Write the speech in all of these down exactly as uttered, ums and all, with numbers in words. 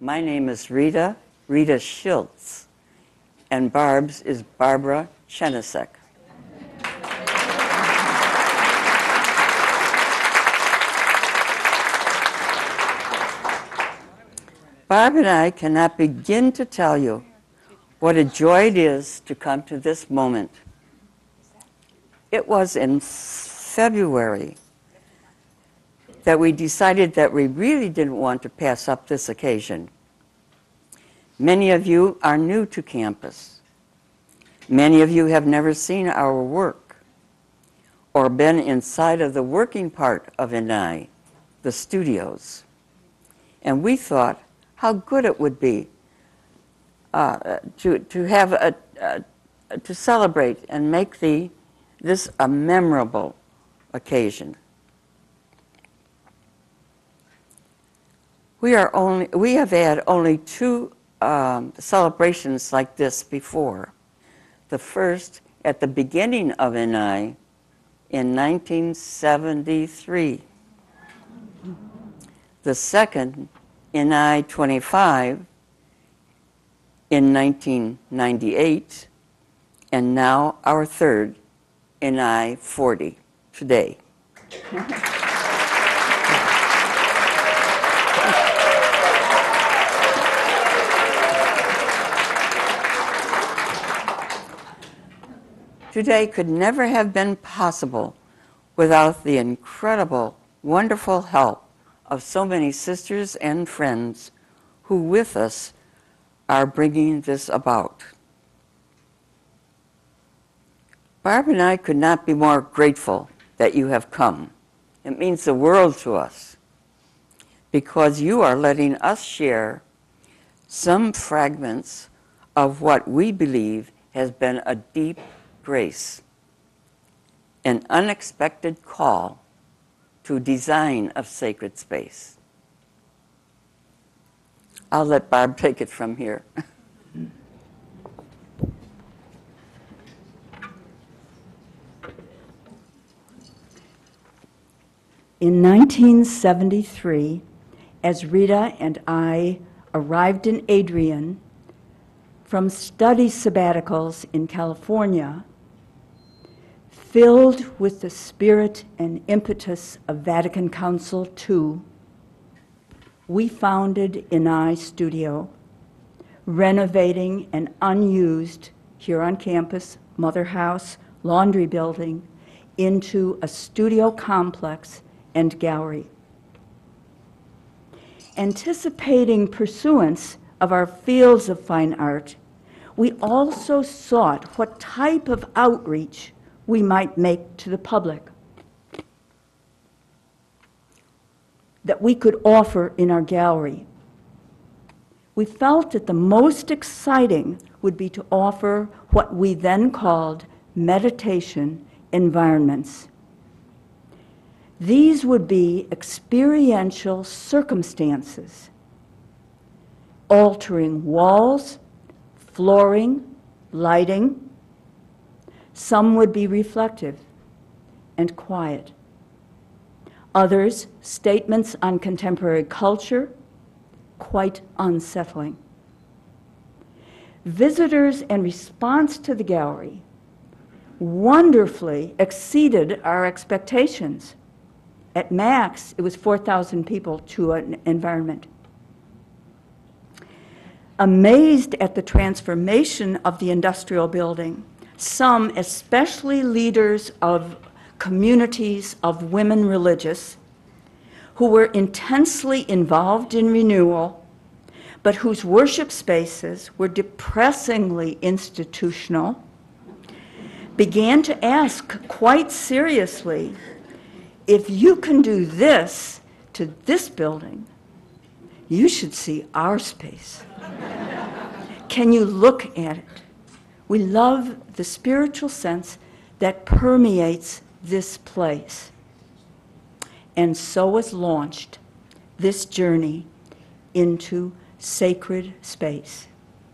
My name is Rita, Rita Schiltz, and Barb's is Barbara Chenicek. Barb and I cannot begin to tell you what a joy it is to come to this moment. It was in February that we decided that we really didn't want to pass up this occasion. Many of you are new to campus. Many of you have never seen our work or been inside of the working part of I N A I, the studios. And we thought how good it would be uh, to, to have a, a, to celebrate and make the, this a memorable occasion. We, are only, we have had only two um, celebrations like this before. The first at the beginning of I N A I in nineteen seventy-three. The second, I N A I twenty-five, in nineteen ninety-eight, and now our third, I N A I forty, today. Today could never have been possible without the incredible, wonderful help of so many sisters and friends who with us are bringing this about. Barb and I could not be more grateful that you have come. It means the world to us because you are letting us share some fragments of what we believe has been a deep grace, an unexpected call to design of sacred space. I'll let Barb take it from here. In nineteen seventy-three, as Rita and I arrived in Adrian from study sabbaticals in California, filled with the spirit and impetus of Vatican Council two, we founded I N A I Studio, renovating an unused, here on campus, mother house, laundry building, into a studio complex and gallery. Anticipating pursuance of our fields of fine art, we also sought what type of outreach we might make to the public that we could offer in our gallery. We felt that the most exciting would be to offer what we then called meditation environments. These would be experiential circumstances, altering walls, flooring, lighting. Some would be reflective and quiet. Others, statements on contemporary culture, quite unsettling. Visitors and response to the gallery wonderfully exceeded our expectations. At max, it was four thousand people to an environment. Amazed at the transformation of the industrial building, some, especially leaders of communities of women religious, who were intensely involved in renewal, but whose worship spaces were depressingly institutional, began to ask quite seriously, if you can do this to this building, you should see our space. Can you look at it? We love the spiritual sense that permeates this place. And so was launched this journey into sacred space.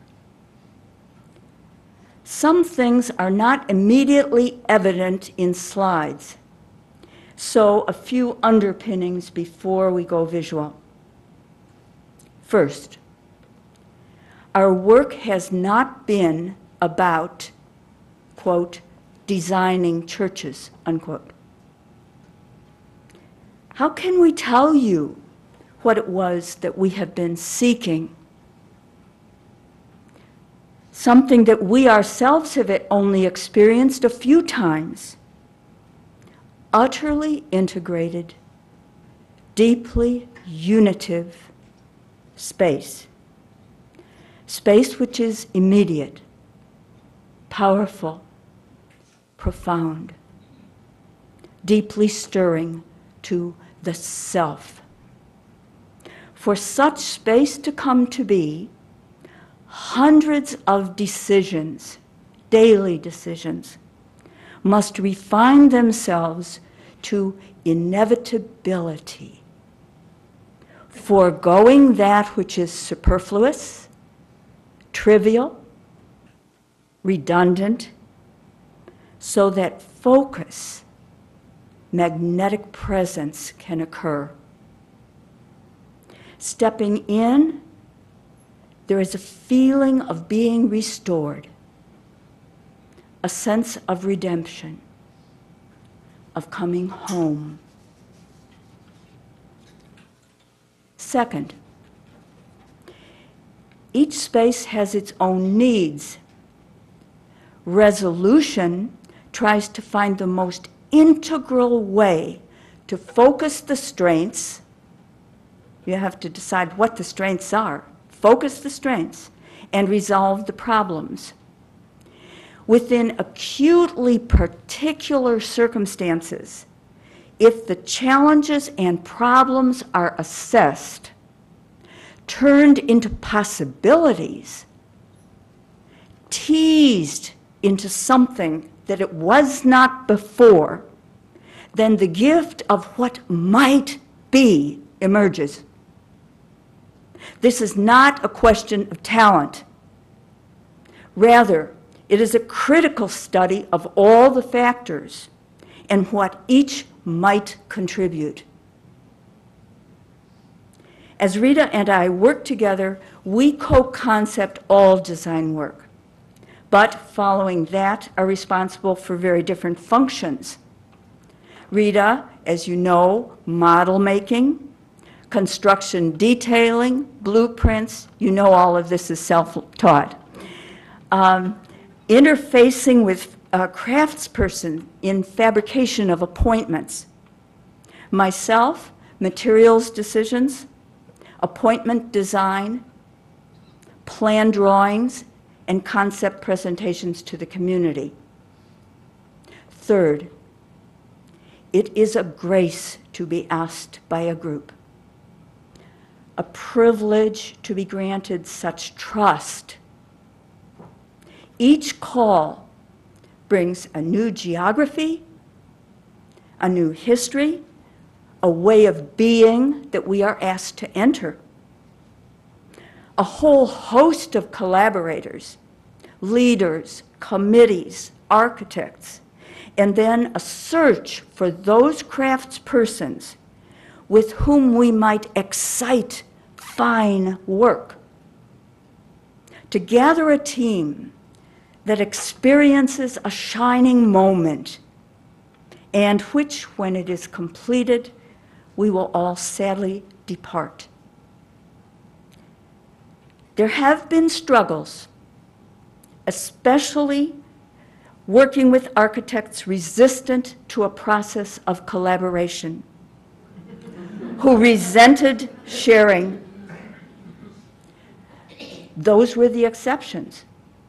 Some things are not immediately evident in slides, so a few underpinnings before we go visual. First, Our work has not been about, quote, designing churches, unquote. How can we tell you what it was that we have been seeking? Something that we ourselves have only experienced a few times. Utterly integrated, deeply unitive space. Space which is immediate, powerful, profound, deeply stirring to the self. For such space to come to be, hundreds of decisions, daily decisions, must refine themselves to inevitability, foregoing that which is superfluous, trivial, redundant, so that focus, magnetic presence can occur. Stepping in, there is a feeling of being restored, a sense of redemption, of coming home. Second, each space has its own needs. Resolution tries to find the most integral way to focus the strengths. You have to decide what the strengths are. Focus the strengths and resolve the problems. Within acutely particular circumstances, if the challenges and problems are assessed, turned into possibilities, teased into something that it was not before, then the gift of what might be emerges. This is not a question of talent. Rather, it is a critical study of all the factors and what each might contribute. As Rita and I work together, we co-concept all design work, but following that are responsible for very different functions. Rita, as you know, model making, construction detailing, blueprints, you know all of this is self-taught. Um, interfacing with a craftsperson in fabrication of appointments. Myself, materials decisions, appointment design, plan drawings, and concept presentations to the community. Third, it is a grace to be asked by a group, a privilege to be granted such trust. Each call brings a new geography, a new history, a way of being that we are asked to enter. A whole host of collaborators, leaders, committees, architects, and then a search for those craftspersons with whom we might excite fine work. To gather a team that experiences a shining moment and which, when it is completed, we will all sadly depart. There have been struggles, especially working with architects resistant to a process of collaboration, who resented sharing. Those were the exceptions.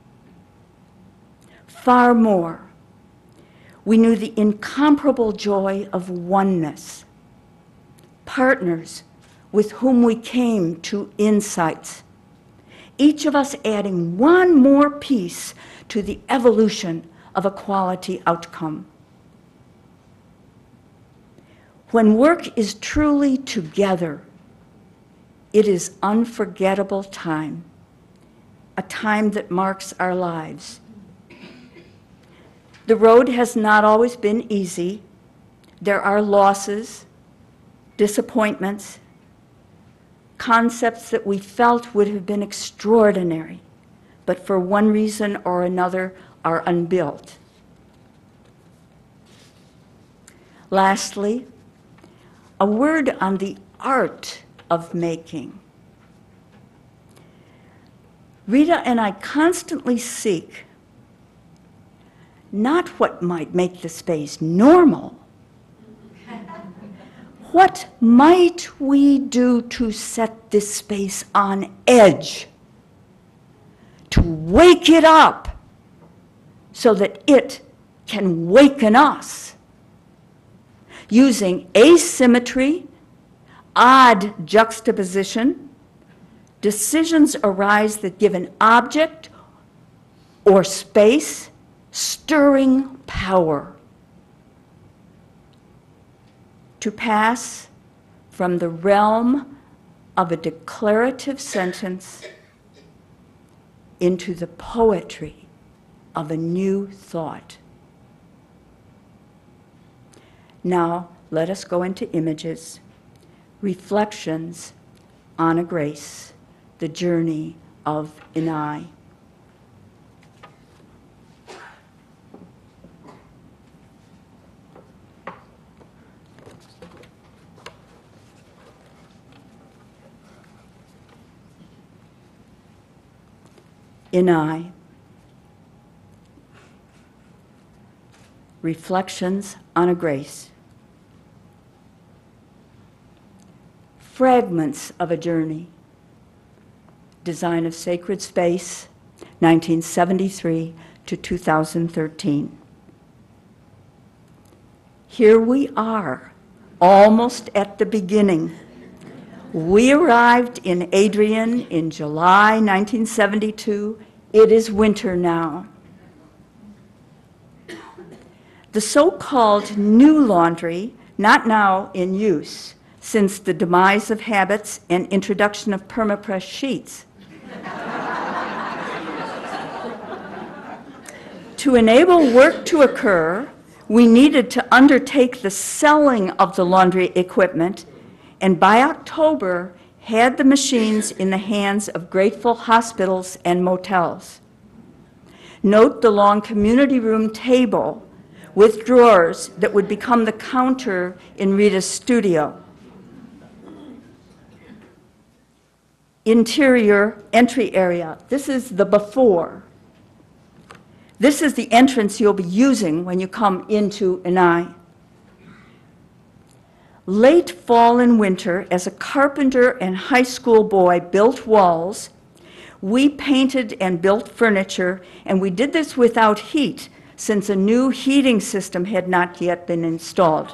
Far more, we knew the incomparable joy of oneness, partners with whom we came to insights, each of us adding one more piece to the evolution of a quality outcome. When work is truly together, it is unforgettable time, a time that marks our lives. The road has not always been easy. There are losses, disappointments, concepts that we felt would have been extraordinary, but for one reason or another are unbuilt. Lastly, a word on the art of making. Rita and I constantly seek not what might make the space normal. What might we do to set this space on edge, to wake it up so that it can waken us? Using asymmetry, odd juxtaposition, decisions arise that give an object or space stirring power to pass from the realm of a declarative sentence into the poetry of a new thought. Now, let us go into images, reflections on a grace, the journey of I N A I. I N A I. Reflections on a Grace. Fragments of a Journey. Design of Sacred Space, nineteen seventy-three to two thousand thirteen. Here we are, almost at the beginning. We arrived in Adrian in July nineteen seventy-two. It is winter now. The so-called new laundry, not now in use, since the demise of habits and introduction of permapress sheets. To enable work to occur, we needed to undertake the selling of the laundry equipment, and by October, had the machines in the hands of grateful hospitals and motels. Note the long community room table with drawers that would become the counter in Rita's studio. Interior entry area. This is the before. This is the entrance you'll be using when you come into I N A I. Late fall and winter, as a carpenter and high school boy built walls, we painted and built furniture, and we did this without heat, since a new heating system had not yet been installed.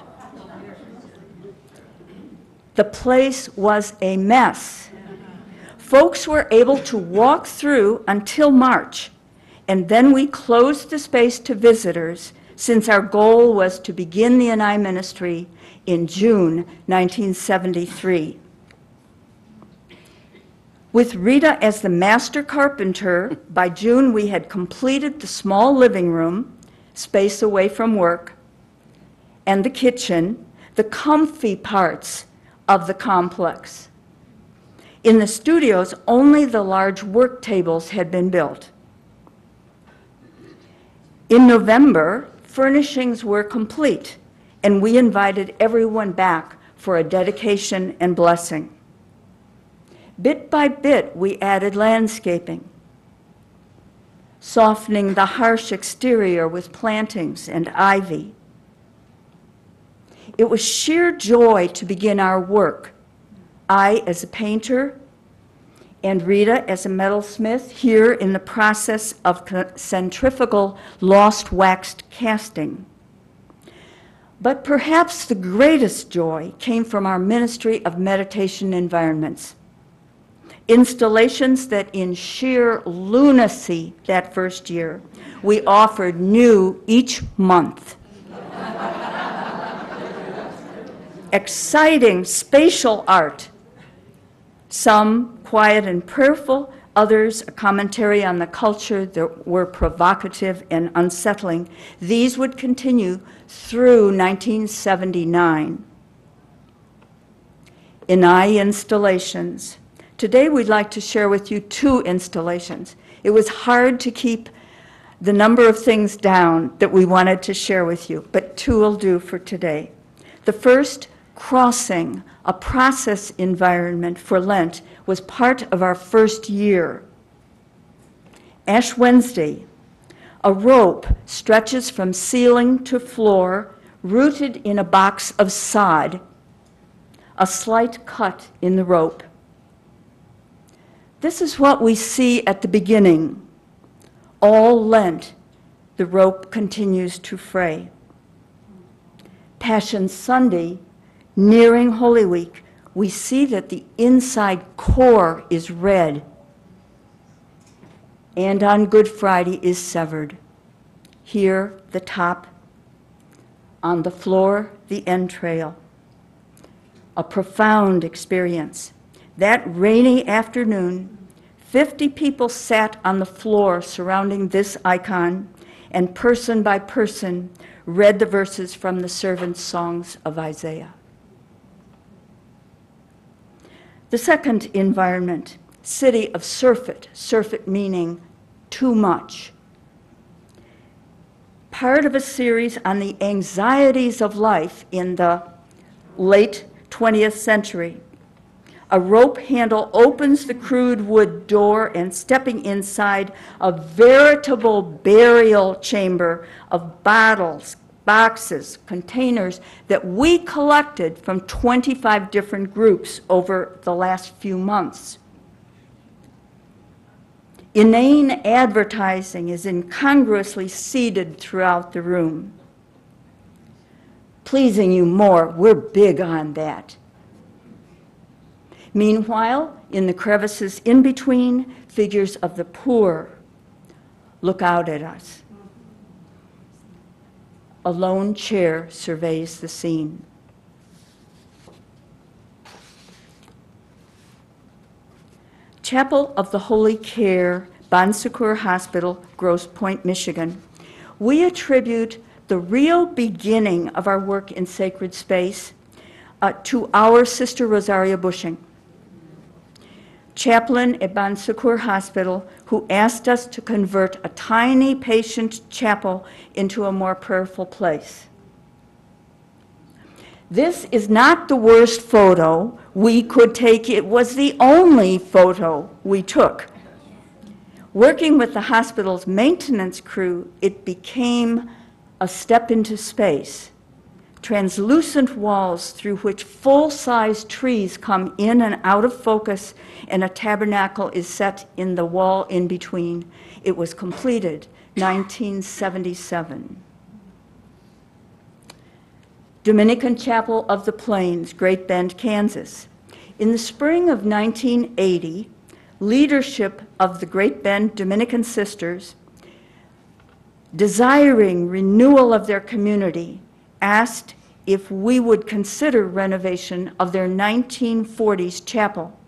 The place was a mess. Folks were able to walk through until March, and then we closed the space to visitors, since our goal was to begin the I N A I ministry in June nineteen seventy-three. With Rita as the master carpenter, by June we had completed the small living room, space away from work, and the kitchen, the comfy parts of the complex. In the studios, only the large work tables had been built. In November, furnishings were complete, and we invited everyone back for a dedication and blessing. Bit by bit, we added landscaping, softening the harsh exterior with plantings and ivy. It was sheer joy to begin our work, I as a painter and Rita as a metalsmith, here in the process of centrifugal lost waxed casting. But perhaps the greatest joy came from our ministry of meditation environments. Installations that in sheer lunacy that first year, we offered new each month. Exciting spatial art, some quiet and prayerful, others a commentary on the culture that were provocative and unsettling. These would continue through nineteen seventy-nine. I N A I installations. Today we'd like to share with you two installations. It was hard to keep the number of things down that we wanted to share with you, but two will do for today. The first, Crossing, a process environment for Lent, was part of our first year. Ash Wednesday, a rope stretches from ceiling to floor, rooted in a box of sod, a slight cut in the rope. This is what we see at the beginning. All Lent, the rope continues to fray. Passion Sunday, nearing Holy Week, we see that the inside core is red. And on Good Friday is severed. Here, the top. On the floor, the entrail. A profound experience. That rainy afternoon, fifty people sat on the floor surrounding this icon, and person by person read the verses from the servants' songs of Isaiah. The second environment, city of surfeit, surfeit meaning too much. Part of a series on the anxieties of life in the late twentieth century. A rope handle opens the crude wood door, and stepping inside, a veritable burial chamber of bottles, boxes, containers that we collected from twenty-five different groups over the last few months. Inane advertising is incongruously seeded throughout the room. Pleasing you more, we're big on that. Meanwhile, in the crevices in between, figures of the poor look out at us. A lone chair surveys the scene. Chapel of the Holy Care, Bon Secours Hospital, Grosse Pointe, Michigan. We attribute the real beginning of our work in sacred space uh, to our Sister Rosaria Bushing, chaplain at Bon Secours Hospital, who asked us to convert a tiny patient chapel into a more prayerful place. This is not the worst photo we could take. It was the only photo we took. Working with the hospital's maintenance crew, it became a step into space. Translucent walls through which full-size trees come in and out of focus, and a tabernacle is set in the wall in between. It was completed nineteen seventy-seven. Dominican Chapel of the Plains, Great Bend, Kansas. In the spring of nineteen eighty, leadership of the Great Bend Dominican Sisters, desiring renewal of their community, asked if we would consider renovation of their nineteen forties chapel.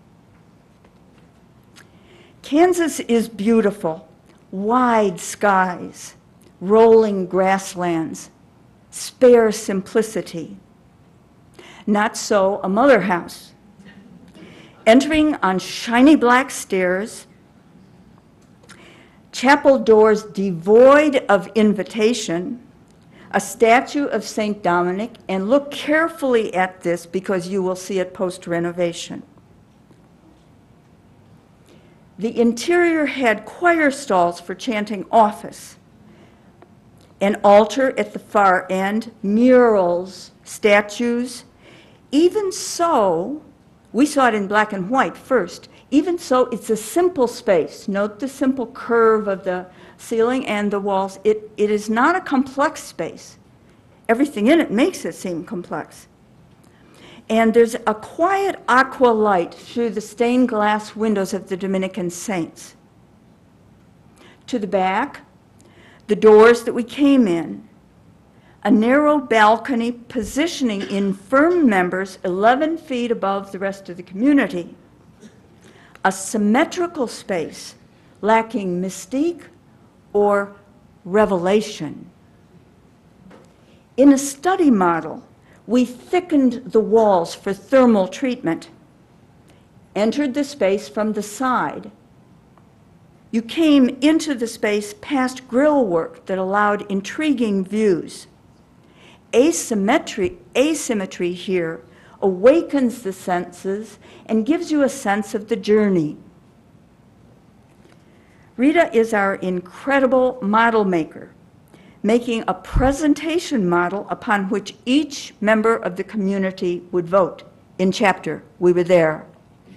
Kansas is beautiful, wide skies, rolling grasslands, spare simplicity. Not so a mother house. Entering on shiny black stairs, chapel doors devoid of invitation, a statue of Saint Dominic, and look carefully at this because you will see it post-renovation. The interior had choir stalls for chanting office, an altar at the far end, murals, statues. Even so, we saw it in black and white first. Even so, it's a simple space. Note the simple curve of the ceiling and the walls. It, it is not a complex space. Everything in it makes it seem complex. And there's a quiet aqua light through the stained glass windows of the Dominican saints. To the back, the doors that we came in, a narrow balcony positioning infirm members eleven feet above the rest of the community, a symmetrical space lacking mystique or revelation. In a study model, We thickened the walls for thermal treatment, entered the space from the side. You came into the space past grille work that allowed intriguing views. Asymmetry, asymmetry here awakens the senses and gives you a sense of the journey. Rita is our incredible model maker, making a presentation model upon which each member of the community would vote. In chapter, we were there.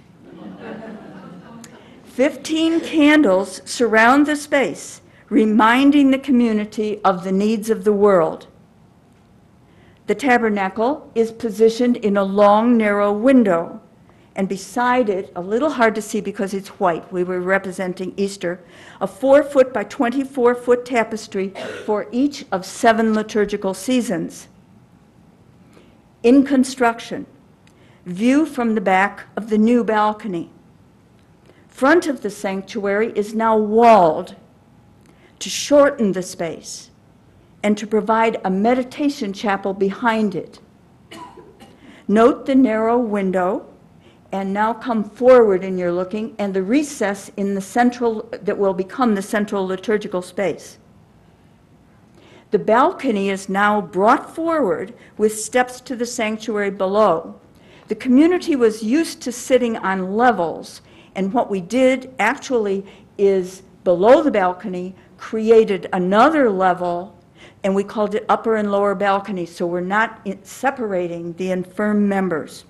Fifteen candles surround the space, reminding the community of the needs of the world. The tabernacle is positioned in a long, narrow window, and beside it, a little hard to see because it's white, we were representing Easter, a four foot by twenty-four foot tapestry for each of seven liturgical seasons. In construction, view from the back of the new balcony. Front of the sanctuary is now walled to shorten the space and to provide a meditation chapel behind it. Note the narrow window, and now come forward in your looking, and the recess in the central, that will become the central liturgical space. The balcony is now brought forward with steps to the sanctuary below. The community was used to sitting on levels, and what we did actually is below the balcony created another level, and we called it upper and lower balcony, so we're not in separating the infirm members.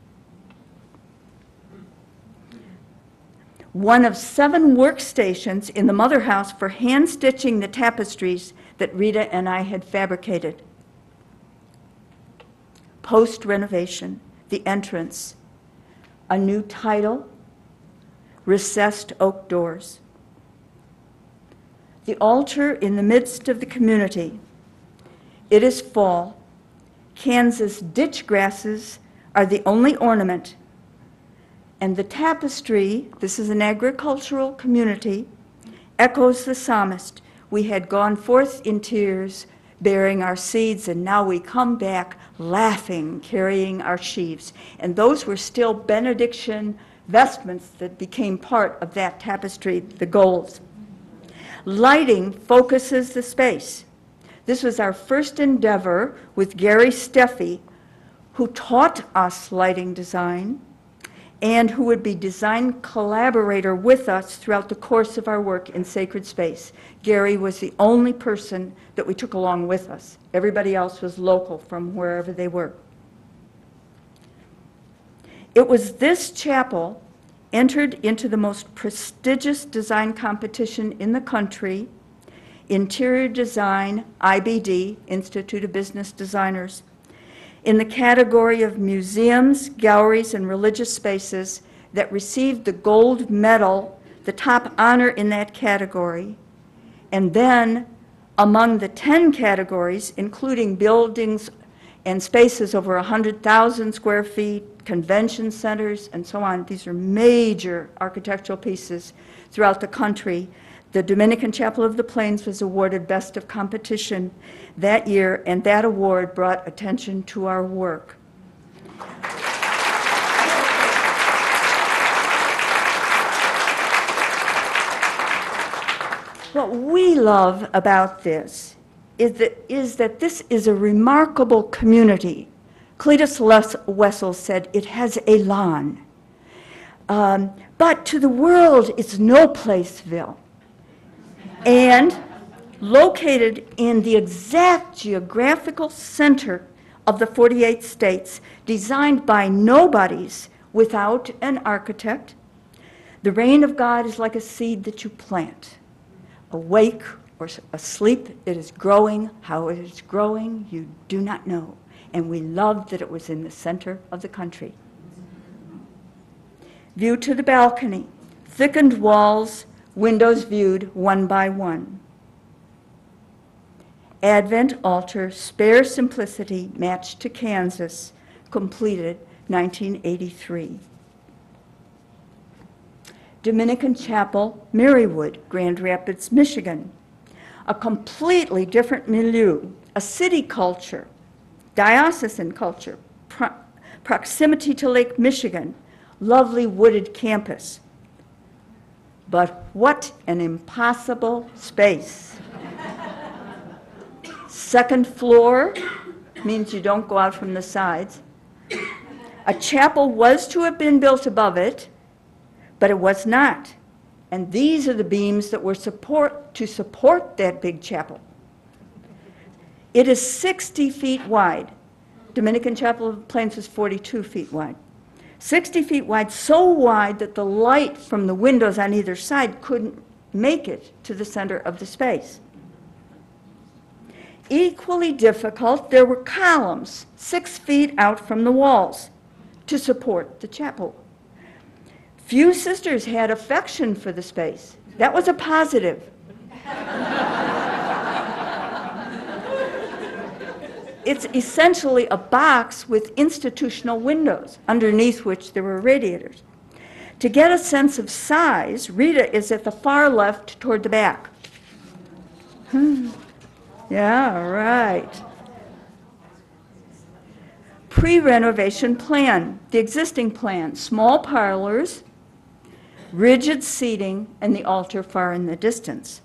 One of seven workstations in the mother house for hand stitching the tapestries that Rita and I had fabricated. Post-renovation, the entrance, a new title, recessed oak doors. The altar in the midst of the community. It is fall. Kansas ditch grasses are the only ornament. And the tapestry, this is an agricultural community, echoes the psalmist. We had gone forth in tears, bearing our seeds, and now we come back laughing, carrying our sheaves. And those were still benediction vestments that became part of that tapestry, the golds. Lighting focuses the space. This was our first endeavor with Gary Steffi, who taught us lighting design and who would be design collaborator with us throughout the course of our work in sacred space. Gary was the only person that we took along with us. Everybody else was local from wherever they were. It was this chapel entered into the most prestigious design competition in the country, Interior Design, I B D, Institute of Business Designers, in the category of museums, galleries, and religious spaces that received the gold medal, the top honor in that category. And then among the ten categories, including buildings and spaces over one hundred thousand square feet, convention centers, and so on. These are major architectural pieces throughout the country. The Dominican Chapel of the Plains was awarded Best of Competition that year, and that award brought attention to our work. What we love about this is that, is that this is a remarkable community. Cletus Wessel said, it has elan. Um, but to the world, it's no placeville. And located in the exact geographical center of the forty-eight states, designed by nobodies without an architect. The reign of God is like a seed that you plant. Awake or asleep, it is growing. How it is growing, you do not know. And we loved that it was in the center of the country. View to the balcony, thickened walls, windows viewed one by one. Advent altar, spare simplicity, matched to Kansas, completed nineteen eighty-three. Dominican Chapel, Marywood, Grand Rapids, Michigan. A completely different milieu, a city culture, diocesan culture, pro proximity to Lake Michigan, lovely wooded campus. But what an impossible space. Second floor means you don't go out from the sides. A chapel was to have been built above it, but it was not. And these are the beams that were support to support that big chapel. It is sixty feet wide. Dominican Chapel of the Plains was forty-two feet wide. sixty feet wide, so wide that the light from the windows on either side couldn't make it to the center of the space. Equally difficult, there were columns six feet out from the walls to support the chapel. Few sisters had affection for the space. That was a positive. It's essentially a box with institutional windows, underneath which there were radiators. To get a sense of size, Rita is at the far left toward the back. Hmm. Yeah, right. Pre-renovation plan, the existing plan, small parlors, rigid seating, and the altar far in the distance.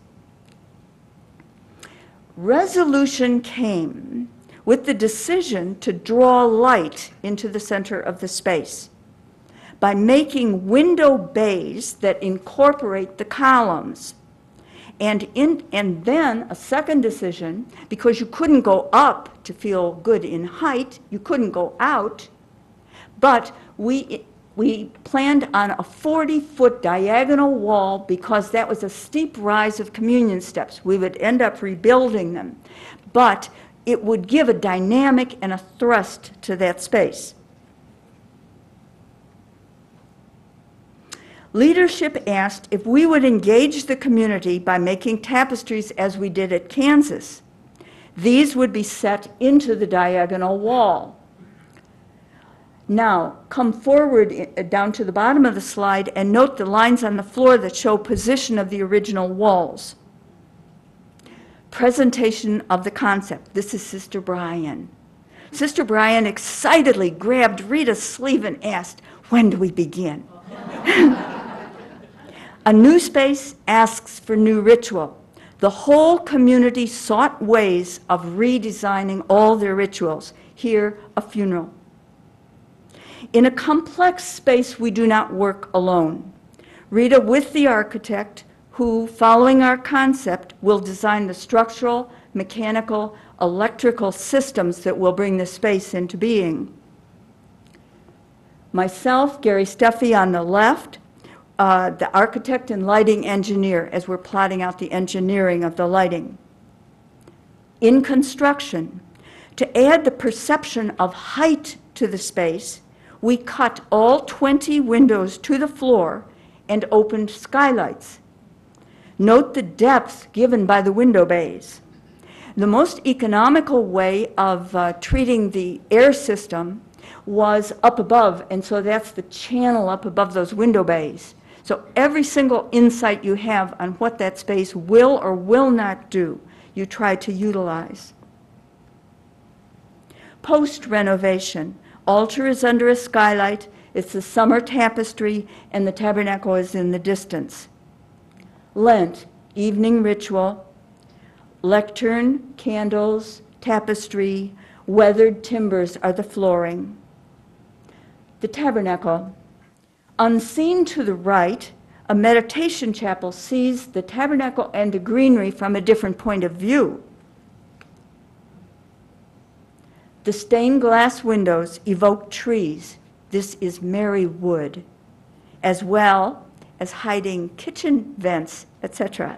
Resolution came with the decision to draw light into the center of the space by making window bays that incorporate the columns. And, in, and then a second decision, because you couldn't go up to feel good in height, you couldn't go out, but we, we planned on a forty-foot diagonal wall because that was a steep rise of communion steps. We would end up rebuilding them, but it would give a dynamic and a thrust to that space. Leadership asked if we would engage the community by making tapestries as we did at Kansas. These would be set into the diagonal wall. Now, come forward down to the bottom of the slide and note the lines on the floor that show position of the original walls. Presentation of the concept. This is Sister Brian. Sister Brian excitedly grabbed Rita's sleeve and asked, "When do we begin?" A new space asks for new ritual. The whole community sought ways of redesigning all their rituals. Here, a funeral. In a complex space, we do not work alone. Rita, with the architect, who, following our concept, will design the structural, mechanical, electrical systems that will bring the space into being. Myself, Gary Steffi on the left, uh, the architect and lighting engineer, as we're plotting out the engineering of the lighting. In construction, to add the perception of height to the space, we cut all twenty windows to the floor and opened skylights. Note the depth given by the window bays. The most economical way of uh, treating the air system was up above, and so that's the channel up above those window bays. So every single insight you have on what that space will or will not do, you try to utilize. Post-renovation, altar is under a skylight, it's a summer tapestry, and the tabernacle is in the distance. Lent, evening ritual, lectern, candles, tapestry, weathered timbers are the flooring. The tabernacle. Unseen to the right, a meditation chapel sees the tabernacle and the greenery from a different point of view. The stained glass windows evoke trees. This is Mary wood, as well as hiding kitchen vents, et cetera.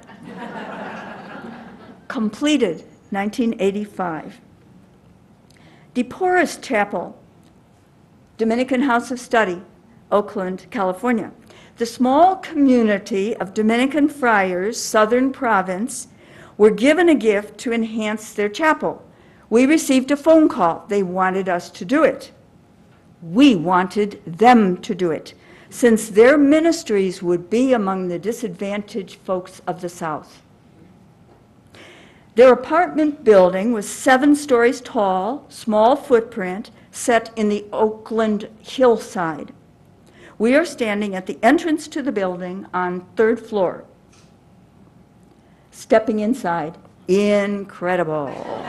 Completed, nineteen eighty-five. DePorres Chapel, Dominican House of Study, Oakland, California. The small community of Dominican friars, Southern Province, were given a gift to enhance their chapel. We received a phone call. They wanted us to do it. We wanted them to do it, since their ministries would be among the disadvantaged folks of the South. Their apartment building was seven stories tall, small footprint, set in the Oakland hillside. We are standing at the entrance to the building on third floor. Stepping inside, incredible.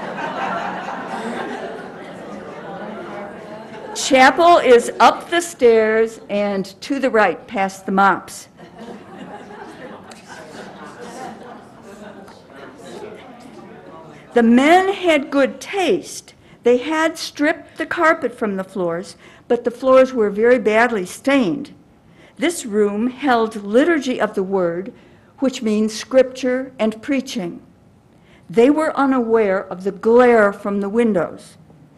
Chapel is up the stairs and to the right, past the mops. The men had good taste. They had stripped the carpet from the floors, but the floors were very badly stained. This room held liturgy of the word, which means scripture and preaching. They were unaware of the glare from the windows.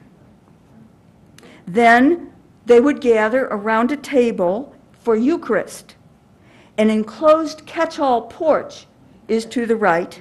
Then they would gather around a table for Eucharist. An enclosed catch-all porch is to the right.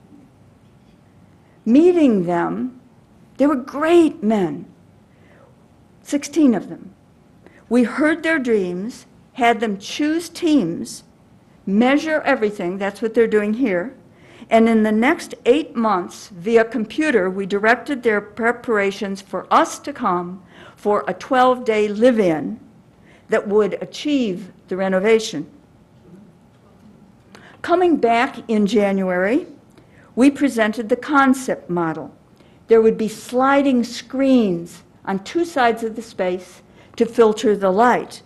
Meeting them, they were great men, sixteen of them. We heard their dreams, had them choose teams, measure everything, that's what they're doing here, and in the next eight months, via computer, we directed their preparations for us to come for a twelve-day live-in that would achieve the renovation. Coming back in January, we presented the concept model. There would be sliding screens on two sides of the space to filter the light.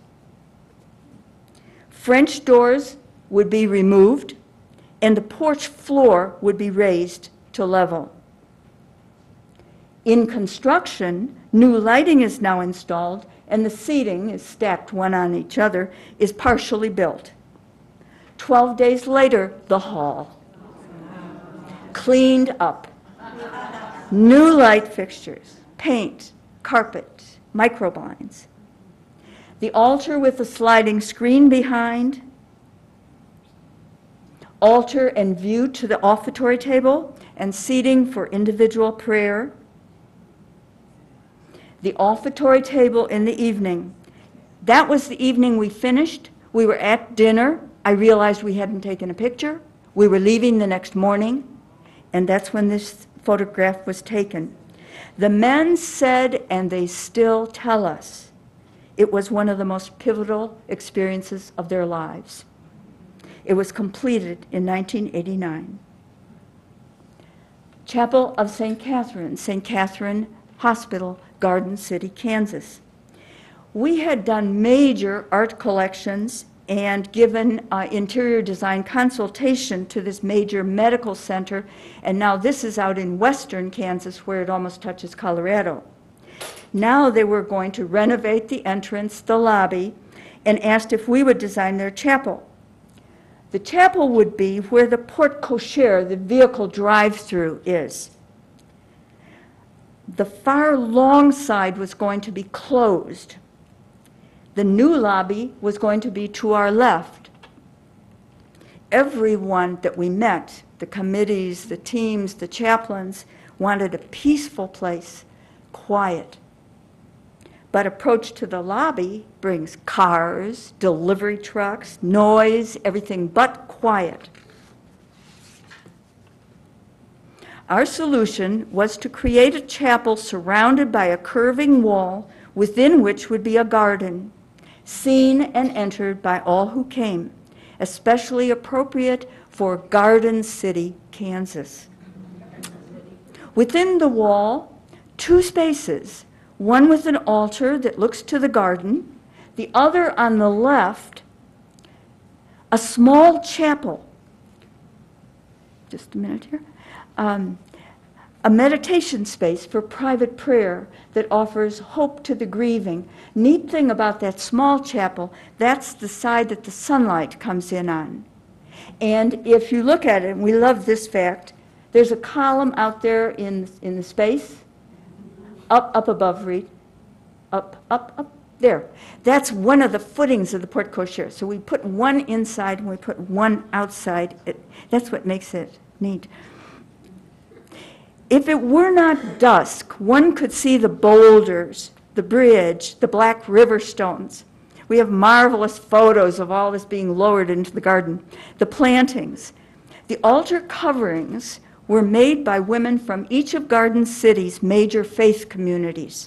French doors would be removed, and the porch floor would be raised to level. In construction, new lighting is now installed, and the seating is stacked one on each other, is partially built. Twelve days later, the hall. Cleaned up. New light fixtures, paint, carpet, microblinds. The altar with a sliding screen behind. Altar and view to the offertory table and seating for individual prayer. The offertory table in the evening. That was the evening we finished. We were at dinner. I realized we hadn't taken a picture. We were leaving the next morning. And that's when this photograph was taken. The men said, and they still tell us, it was one of the most pivotal experiences of their lives. It was completed in nineteen eighty-nine. Chapel of Saint Catherine, Saint Catherine Hospital, Garden City, Kansas. We had done major art collections and given uh, interior design consultation to this major medical center, and now this is out in western Kansas where it almost touches Colorado. Now they were going to renovate the entrance, the lobby, and asked if we would design their chapel. The chapel would be where the porte cochere, the vehicle drive-through, is. The far long side was going to be closed. The new lobby was going to be to our left. Everyone that we met, the committees, the teams, the chaplains, wanted a peaceful place, quiet. But approach to the lobby brings cars, delivery trucks, noise, everything but quiet. Our solution was to create a chapel surrounded by a curving wall within which would be a garden, seen and entered by all who came, especially appropriate for Garden City, Kansas. Within the wall, two spaces, one with an altar that looks to the garden, the other on the left, a small chapel. Just a minute here. Um, a meditation space for private prayer that offers hope to the grieving. Neat thing about that small chapel, that's the side that the sunlight comes in on. And if you look at it, and we love this fact, there's a column out there in, in the space, up, up above, Rita, up, up, up, there. That's one of the footings of the porte cochere. So we put one inside and we put one outside. It, that's what makes it neat. If it were not dusk, one could see the boulders, the bridge, the black river stones. We have marvelous photos of all this being lowered into the garden. The plantings. The altar coverings were made by women from each of Garden City's major faith communities.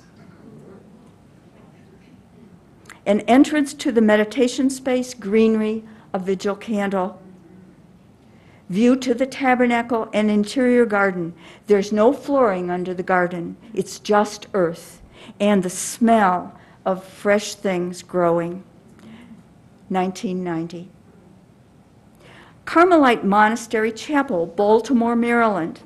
An entrance to the meditation space, greenery, a vigil candle. View to the tabernacle and interior garden. There's no flooring under the garden. It's just earth and the smell of fresh things growing. nineteen ninety. Carmelite Monastery Chapel, Baltimore, Maryland.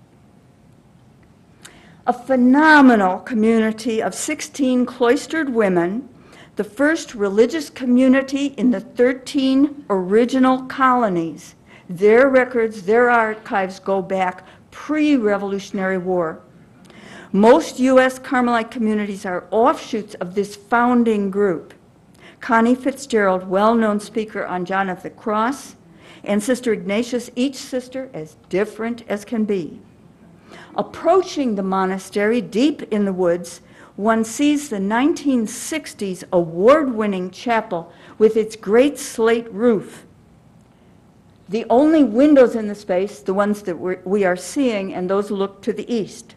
A phenomenal community of sixteen cloistered women, the first religious community in the thirteen original colonies. Their records, their archives go back pre-Revolutionary War. Most U S Carmelite communities are offshoots of this founding group. Connie Fitzgerald, well-known speaker on John of the Cross, and Sister Ignatius, each sister as different as can be. Approaching the monastery deep in the woods, one sees the nineteen sixties award-winning chapel with its great slate roof. The only windows in the space, the ones that we're, we are seeing, and those look to the east.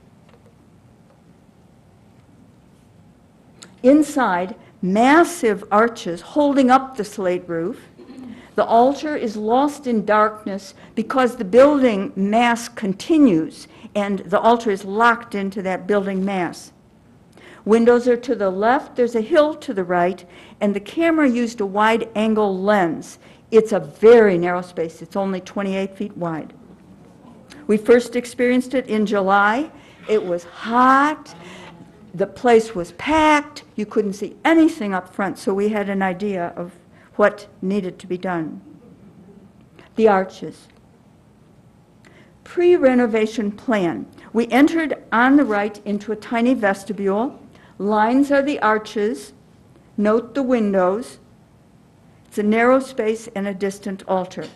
Inside, massive arches holding up the slate roof. The altar is lost in darkness because the building mass continues and the altar is locked into that building mass. Windows are to the left, there's a hill to the right, and the camera used a wide-angle lens. It's a very narrow space. It's only twenty-eight feet wide. We first experienced it in July. It was hot. The place was packed. You couldn't see anything up front, so we had an idea of what needed to be done. The arches. Pre-renovation plan. We entered on the right into a tiny vestibule. Lines are the arches. Note the windows. It's a narrow space and a distant altar.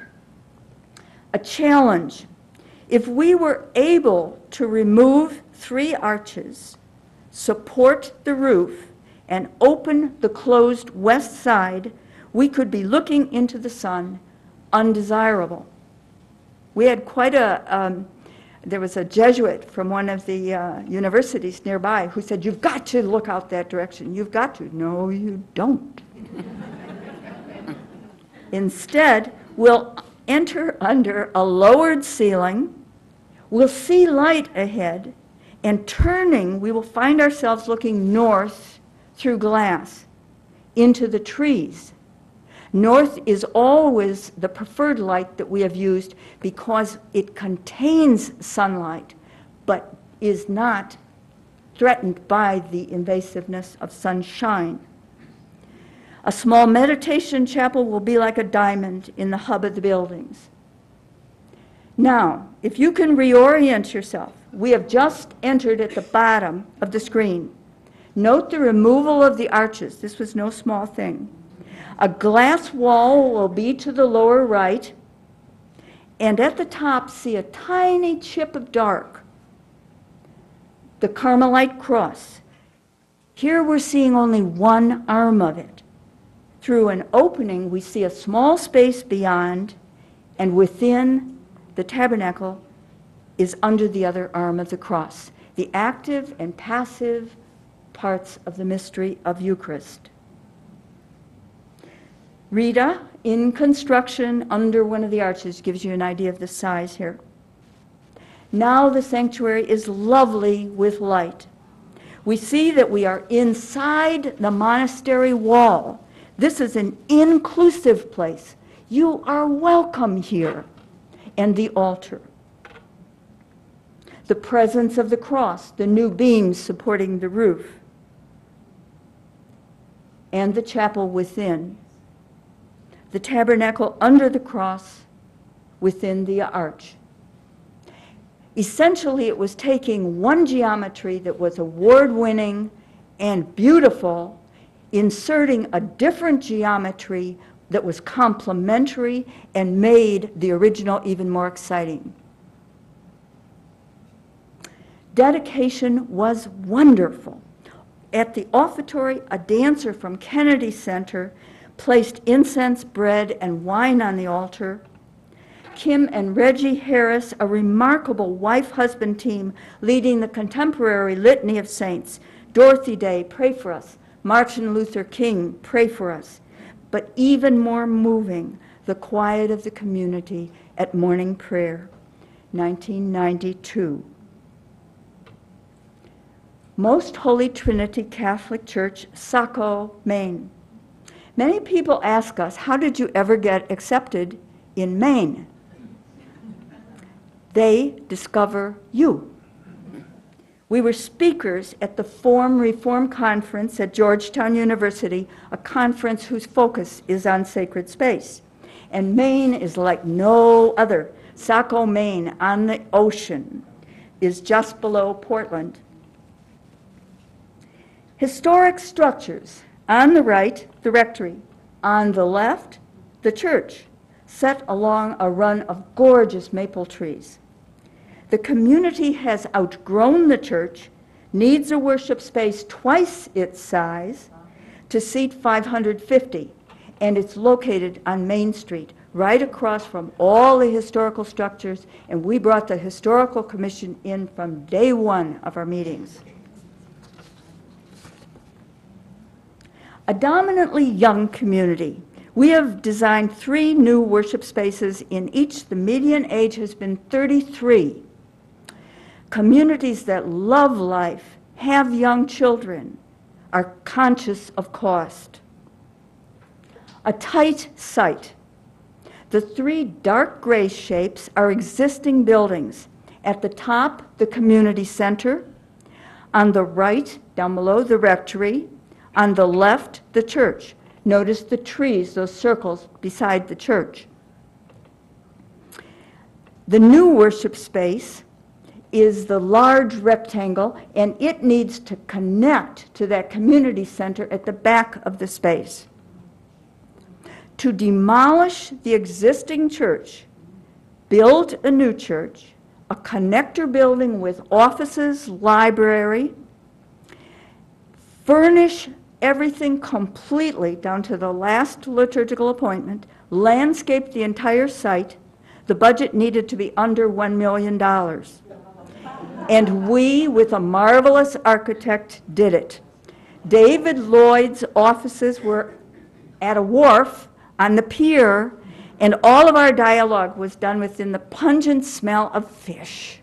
A challenge. If we were able to remove three arches, support the roof, and open the closed west side, we could be looking into the sun, undesirable. We had quite a, um, there was a Jesuit from one of the uh, universities nearby who said, "You've got to look out that direction. You've got to." No, you don't. Instead, we'll enter under a lowered ceiling, we'll see light ahead, and turning, we will find ourselves looking north through glass into the trees. North is always the preferred light that we have used because it contains sunlight, but is not threatened by the invasiveness of sunshine. A small meditation chapel will be like a diamond in the hub of the buildings. Now, if you can reorient yourself, we have just entered at the bottom of the screen. Note the removal of the arches. This was no small thing. A glass wall will be to the lower right, and at the top see a tiny chip of dark, the Carmelite cross. Here we're seeing only one arm of it. Through an opening, we see a small space beyond, and within the tabernacle is under the other arm of the cross, the active and passive parts of the mystery of Eucharist. Rita, in construction under one of the arches, gives you an idea of the size here. Now the sanctuary is lovely with light. We see that we are inside the monastery wall. This is an inclusive place. You are welcome here. And the altar. The presence of the cross, the new beams supporting the roof. And the chapel within. The tabernacle under the cross, within the arch. Essentially, it was taking one geometry that was award-winning and beautiful, inserting a different geometry that was complementary and made the original even more exciting. Dedication was wonderful. At the offertory, a dancer from Kennedy Center placed incense, bread, and wine on the altar. Kim and Reggie Harris, a remarkable wife-husband team leading the contemporary litany of saints. Dorothy Day, pray for us. Martin Luther King, pray for us. But even more moving, the quiet of the community at morning prayer, nineteen ninety-two. Most Holy Trinity Catholic Church, Saco, Maine. Many people ask us, how did you ever get accepted in Maine? They discover you. We were speakers at the Form Reform Conference at Georgetown University, a conference whose focus is on sacred space. And Maine is like no other. Saco, Maine, on the ocean, is just below Portland. Historic structures. On the right, the rectory. On the left, the church, set along a run of gorgeous maple trees. The community has outgrown the church, needs a worship space twice its size to seat five hundred fifty, and it's located on Main Street, right across from all the historical structures, and we brought the Historical Commission in from day one of our meetings. A dominantly young community. We have designed three new worship spaces. In each, the median age has been thirty-three. Communities that love life, have young children, are conscious of cost. A tight site. The three dark gray shapes are existing buildings. At the top, the community center. On the right, down below, the rectory. On the left, the church. Notice the trees, those circles beside the church. The new worship space is the large rectangle, and it needs to connect to that community center at the back of the space. To demolish the existing church, build a new church, a connector building with offices, library, furnish everything completely down to the last liturgical appointment, landscape the entire site. The budget needed to be under one million dollars. And we, with a marvelous architect, did it. David Lloyd's offices were at a wharf on the pier, and all of our dialogue was done within the pungent smell of fish.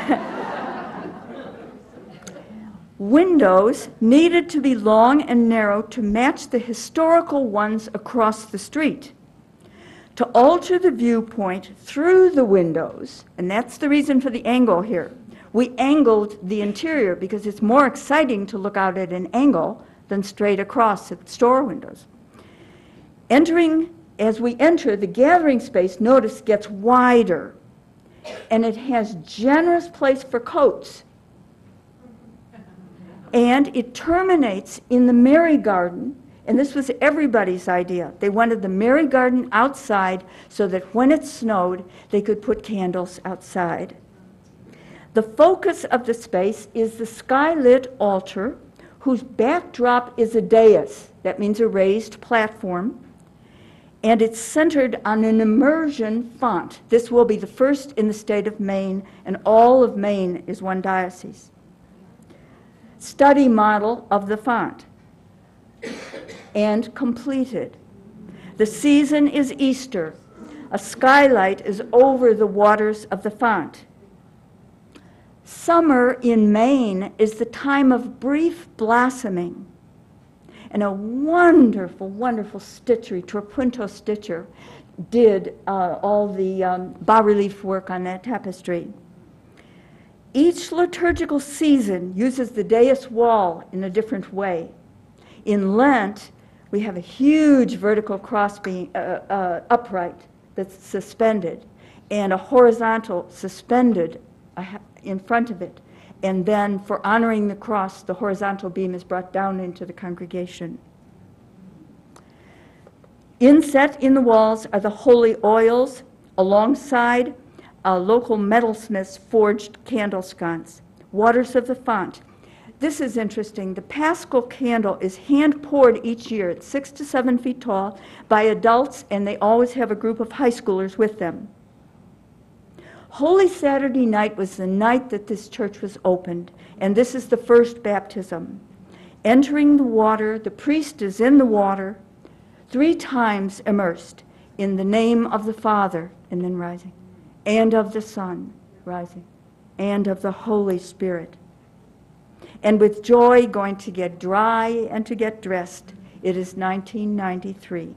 Windows needed to be long and narrow to match the historical ones across the street. To alter the viewpoint through the windows, and that's the reason for the angle here. We angled the interior because it's more exciting to look out at an angle than straight across at store windows. Entering, as we enter, the gathering space, notice, gets wider, and it has generous place for coats. And it terminates in the Mary Garden, and this was everybody's idea. They wanted the Mary Garden outside so that when it snowed, they could put candles outside. The focus of the space is the skylit altar, whose backdrop is a dais. That means a raised platform. And it's centered on an immersion font. This will be the first in the state of Maine, and all of Maine is one diocese. Study model of the font, and completed. The season is Easter. A skylight is over the waters of the font. Summer in Maine is the time of brief blossoming, and a wonderful, wonderful stitchery, Torpunto stitcher, did uh, all the um, bas-relief work on that tapestry. Each liturgical season uses the dais wall in a different way. In Lent, we have a huge vertical cross being uh, uh, upright that's suspended, and a horizontal suspended uh, in front of it. And then for honoring the cross, the horizontal beam is brought down into the congregation. Inset in the walls are the holy oils alongside a local metalsmith's forged candle sconce. Waters of the font. This is interesting. The Paschal candle is hand poured each year. It's six to seven feet tall by adults, and they always have a group of high schoolers with them. Holy Saturday night was the night that this church was opened, and this is the first baptism. Entering the water, the priest is in the water, three times immersed, in the name of the Father, and then rising, and of the Son, rising, and of the Holy Spirit. And with joy going to get dry and to get dressed, it is nineteen ninety-three.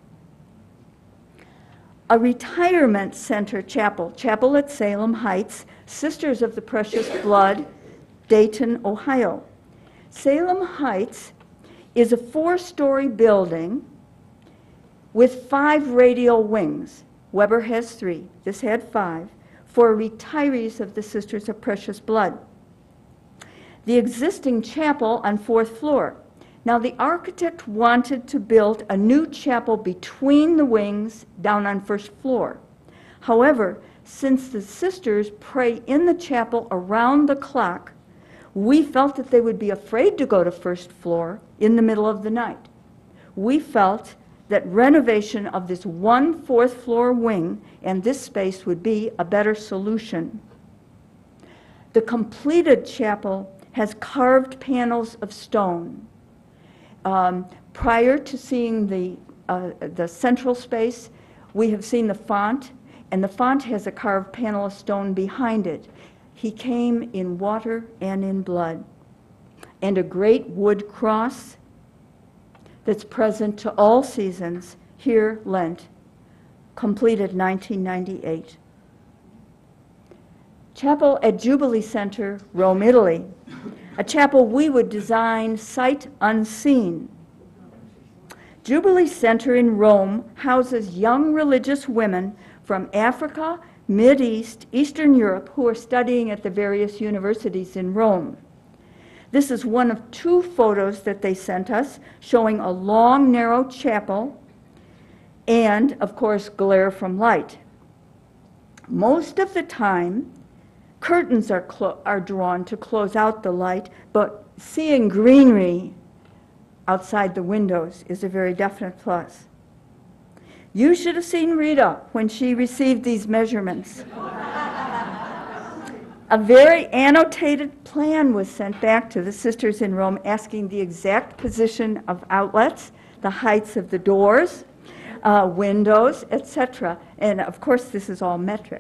A retirement center chapel, chapel at Salem Heights, Sisters of the Precious Blood, Dayton, Ohio. Salem Heights is a four-story building with five radial wings. Weber has three. This had five, for retirees of the Sisters of Precious Blood. The existing chapel on fourth floor. Now, the architect wanted to build a new chapel between the wings down on first floor. However, since the sisters pray in the chapel around the clock, we felt that they would be afraid to go to first floor in the middle of the night. We felt that renovation of this one fourth floor wing and this space would be a better solution. The completed chapel has carved panels of stone. Um, prior to seeing the, uh, the central space, we have seen the font, and the font has a carved panel of stone behind it. He came in water and in blood. And a great wood cross that's present to all seasons, here Lent, completed nineteen ninety-eight. Chapel at Jubilee Center, Rome, Italy. A chapel we would design sight unseen. Jubilee Center in Rome houses young religious women from Africa, Mideast, Eastern Europe who are studying at the various universities in Rome. This is one of two photos that they sent us showing a long, narrow chapel and, of course, glare from light. Most of the time, curtains are, are drawn to close out the light, but seeing greenery outside the windows is a very definite plus. You should have seen Rita when she received these measurements. A very annotated plan was sent back to the sisters in Rome asking the exact position of outlets, the heights of the doors, uh, windows, et cetera. And of course, this is all metric.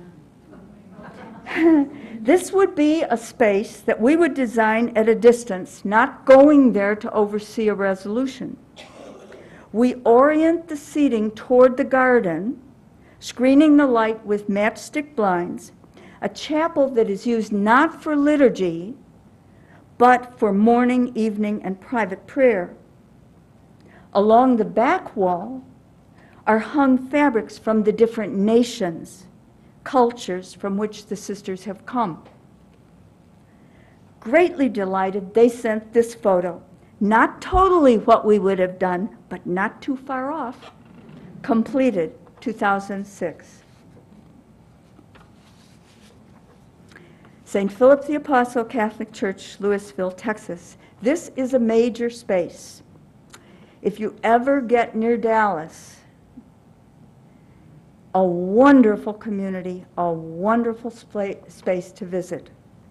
This would be a space that we would design at a distance, not going there to oversee a resolution. We orient the seating toward the garden, screening the light with matchstick blinds, a chapel that is used not for liturgy, but for morning, evening, and private prayer. Along the back wall are hung fabrics from the different nations, cultures from which the sisters have come. Greatly delighted, they sent this photo. Not totally what we would have done, but not too far off. Completed, two thousand six. Saint Philip the Apostle Catholic Church, Louisville, Texas. This is a major space. If you ever get near Dallas, a wonderful community, a wonderful space to visit.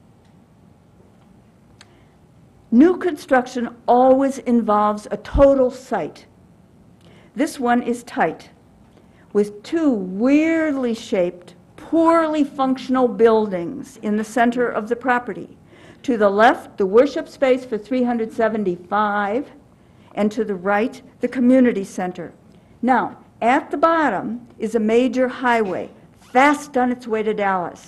New construction always involves a total site. This one is tight, with two weirdly shaped, poorly functional buildings in the center of the property. To the left, the worship space for three hundred seventy-five, and to the right, the community center. Now, at the bottom is a major highway, fast on its way to Dallas.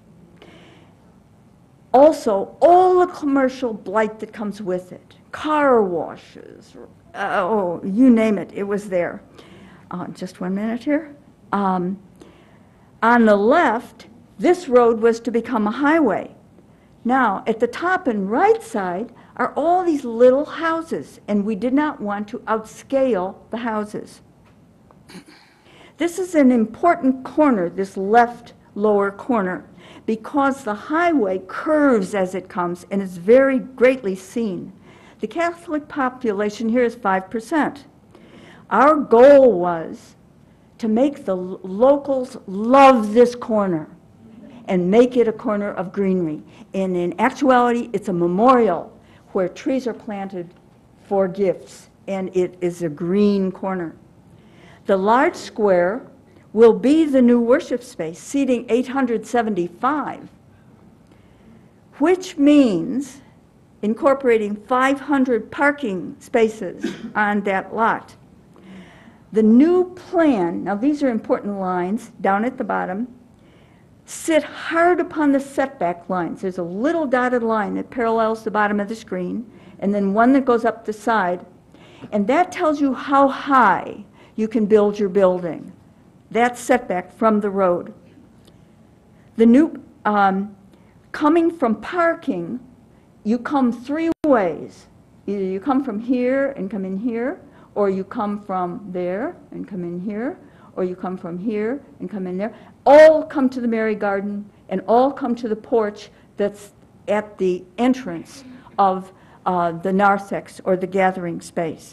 Also, all the commercial blight that comes with it, car washes, uh, oh, you name it, it was there. Uh, just one minute here. Um, on the left, this road was to become a highway. Now, at the top and right side are all these little houses, and we did not want to outscale the houses. This is an important corner, this left lower corner, because the highway curves as it comes and is very greatly seen. The Catholic population here is five percent. Our goal was to make the locals love this corner. and make it a corner of greenery. And in actuality, it's a memorial where trees are planted for gifts, and it is a green corner. The large square will be the new worship space, seating eight hundred seventy-five, which means incorporating five hundred parking spaces on that lot. The new plan, now these are important lines down at the bottom, sit hard upon the setback lines. There's a little dotted line that parallels the bottom of the screen, and then one that goes up the side, and that tells you how high you can build your building. That's setback from the road. The new, um, coming from parking, you come three ways. Either you come from here and come in here, or you come from there and come in here, or you come from here and come in there. All come to the Mary Garden, and all come to the porch that's at the entrance of uh, the narthex, or the gathering space.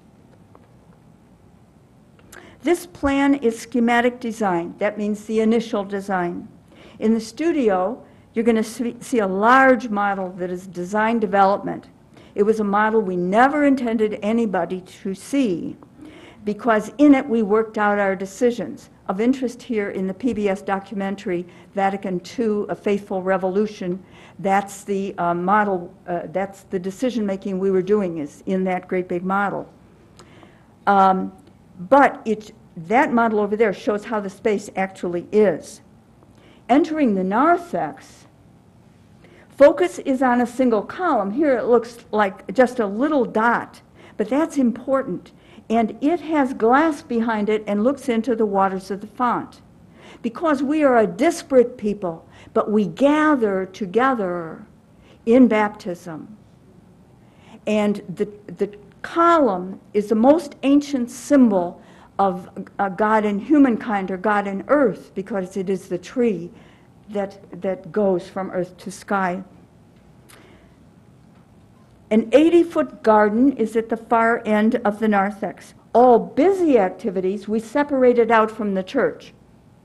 This plan is schematic design. That means the initial design. In the studio, you're going to see a large model that is design development. It was a model we never intended anybody to see, because in it we worked out our decisions. Of interest here in the P B S documentary, Vatican two, A Faithful Revolution, that's the uh, model, uh, that's the decision making we were doing is in that great big model. Um, but it, that model over there shows how the space actually is. Entering the narthex, focus is on a single column. Here it looks like just a little dot, but that's important. And it has glass behind it and looks into the waters of the font. Because we are a disparate people, but we gather together in baptism. And the, the column is the most ancient symbol of uh, God and humankind, or God and earth, because it is the tree that, that goes from earth to sky. An eighty-foot garden is at the far end of the narthex. All busy activities we separated out from the church.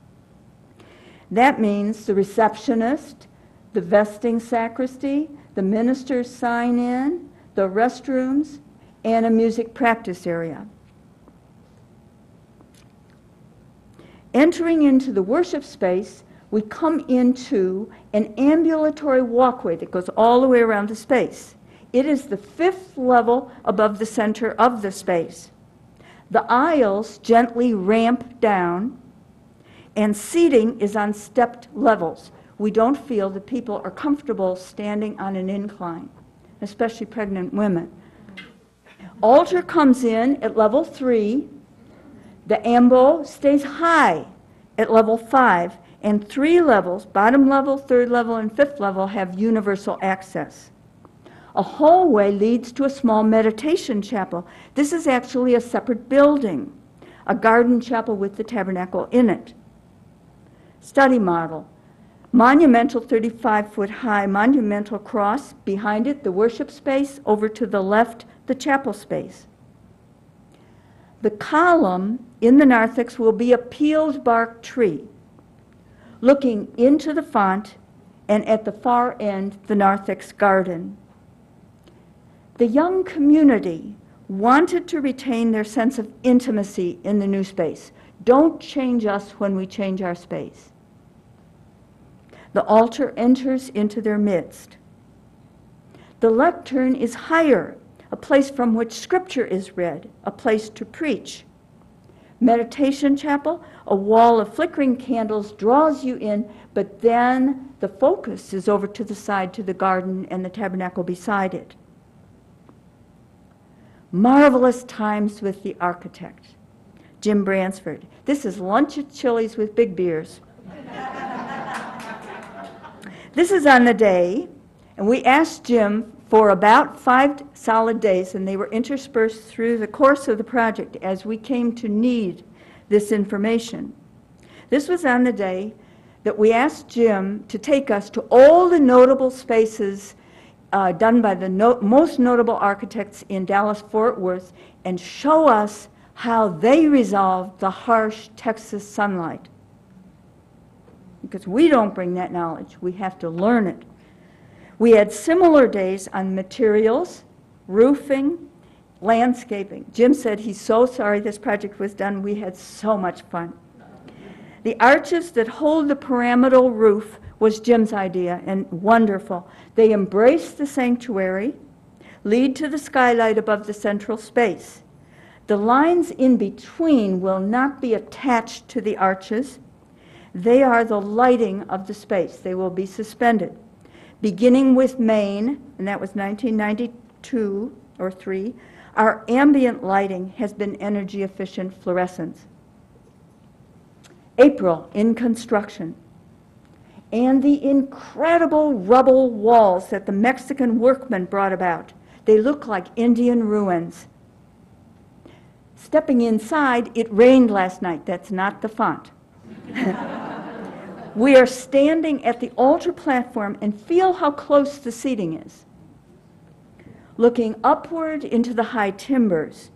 That means the receptionist, the vesting sacristy, the minister's sign-in, the restrooms, and a music practice area. Entering into the worship space, we come into an ambulatory walkway that goes all the way around the space. It is the fifth level above the center of the space. The aisles gently ramp down, and seating is on stepped levels. We don't feel that people are comfortable standing on an incline, especially pregnant women. Altar comes in at level three. The ambo stays high at level five, and three levels, bottom level, third level, and fifth level, have universal access. A hallway leads to a small meditation chapel. This is actually a separate building, a garden chapel with the tabernacle in it. Study model. Monumental thirty-five foot high monumental cross. Behind it, the worship space. Over to the left, the chapel space. The column in the narthex will be a peeled bark tree, looking into the font, and at the far end, the narthex garden. The young community wanted to retain their sense of intimacy in the new space. Don't change us when we change our space. The altar enters into their midst. The lectern is higher, a place from which scripture is read, a place to preach. Meditation chapel, a wall of flickering candles draws you in, but then the focus is over to the side to the garden and the tabernacle beside it. Marvelous times with the architect, Jim Bransford. This is lunch at Chili's with big beers. This is on the day, and we asked Jim for about five solid days, and they were interspersed through the course of the project as we came to need this information. This was on the day that we asked Jim to take us to all the notable spaces uh, done by the no most notable architects in Dallas-Fort Worth and show us how they resolved the harsh Texas sunlight. because we don't bring that knowledge. We have to learn it. We had similar days on materials, roofing, landscaping. Jim said he's so sorry this project was done. We had so much fun. The arches that hold the pyramidal roof was Jim's idea, and wonderful. They embrace the sanctuary, lead to the skylight above the central space. The lines in between will not be attached to the arches. They are the lighting of the space. They will be suspended. Beginning with Maine, and that was nineteen ninety-two or three, our ambient lighting has been energy efficient fluorescence. April, in construction. And the incredible rubble walls that the Mexican workmen brought about. They look like Indian ruins. Stepping inside, it rained last night. That's not the font. We are standing at the altar platform and feel how close the seating is. Looking upward into the high timbers.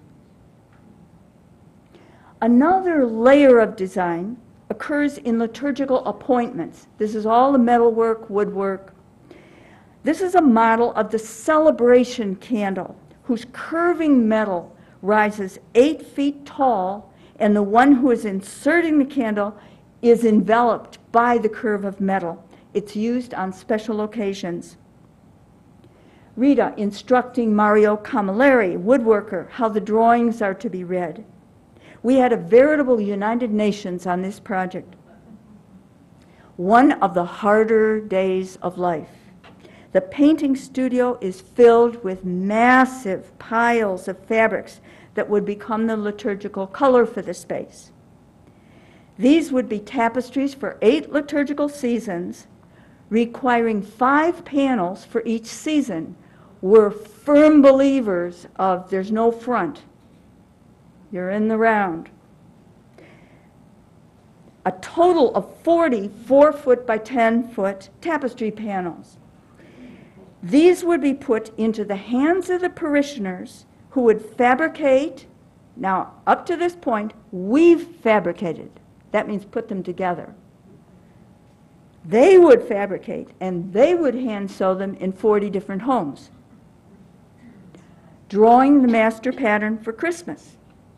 Another layer of design occurs in liturgical appointments. This is all the metalwork, woodwork. This is a model of the celebration candle, whose curving metal rises eight feet tall, and the one who is inserting the candle is enveloped by the curve of metal. It's used on special occasions. Rita instructing Mario Camilleri, woodworker, how the drawings are to be read. We had a veritable United Nations on this project. One of the harder days of life. The painting studio is filled with massive piles of fabrics that would become the liturgical color for the space. These would be tapestries for eight liturgical seasons, requiring five panels for each season. We're firm believers of there's no front. You're in the round. A total of forty four foot by ten foot tapestry panels. These would be put into the hands of the parishioners who would fabricate. Now, up to this point, we've fabricated. That means put them together. They would fabricate, and they would hand sew them in forty different homes, drawing the master pattern for Christmas.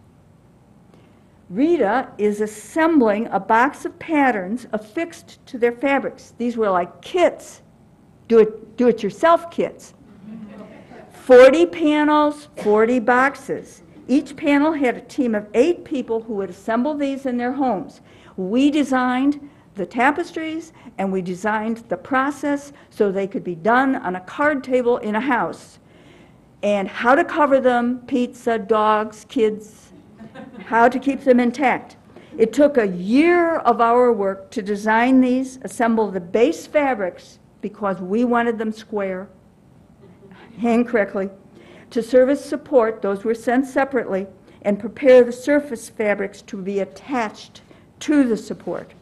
Rita is assembling a box of patterns affixed to their fabrics. These were like kits, do-it, do-it-yourself kits. forty panels, forty boxes. Each panel had a team of eight people who would assemble these in their homes. We designed the tapestries, and we designed the process so they could be done on a card table in a house. And how to cover them, pizza, dogs, kids, how to keep them intact. It took a year of our work to design these, assemble the base fabrics, because we wanted them square, hang correctly, to serve as support, those were sent separately, and prepare the surface fabrics to be attached to the support.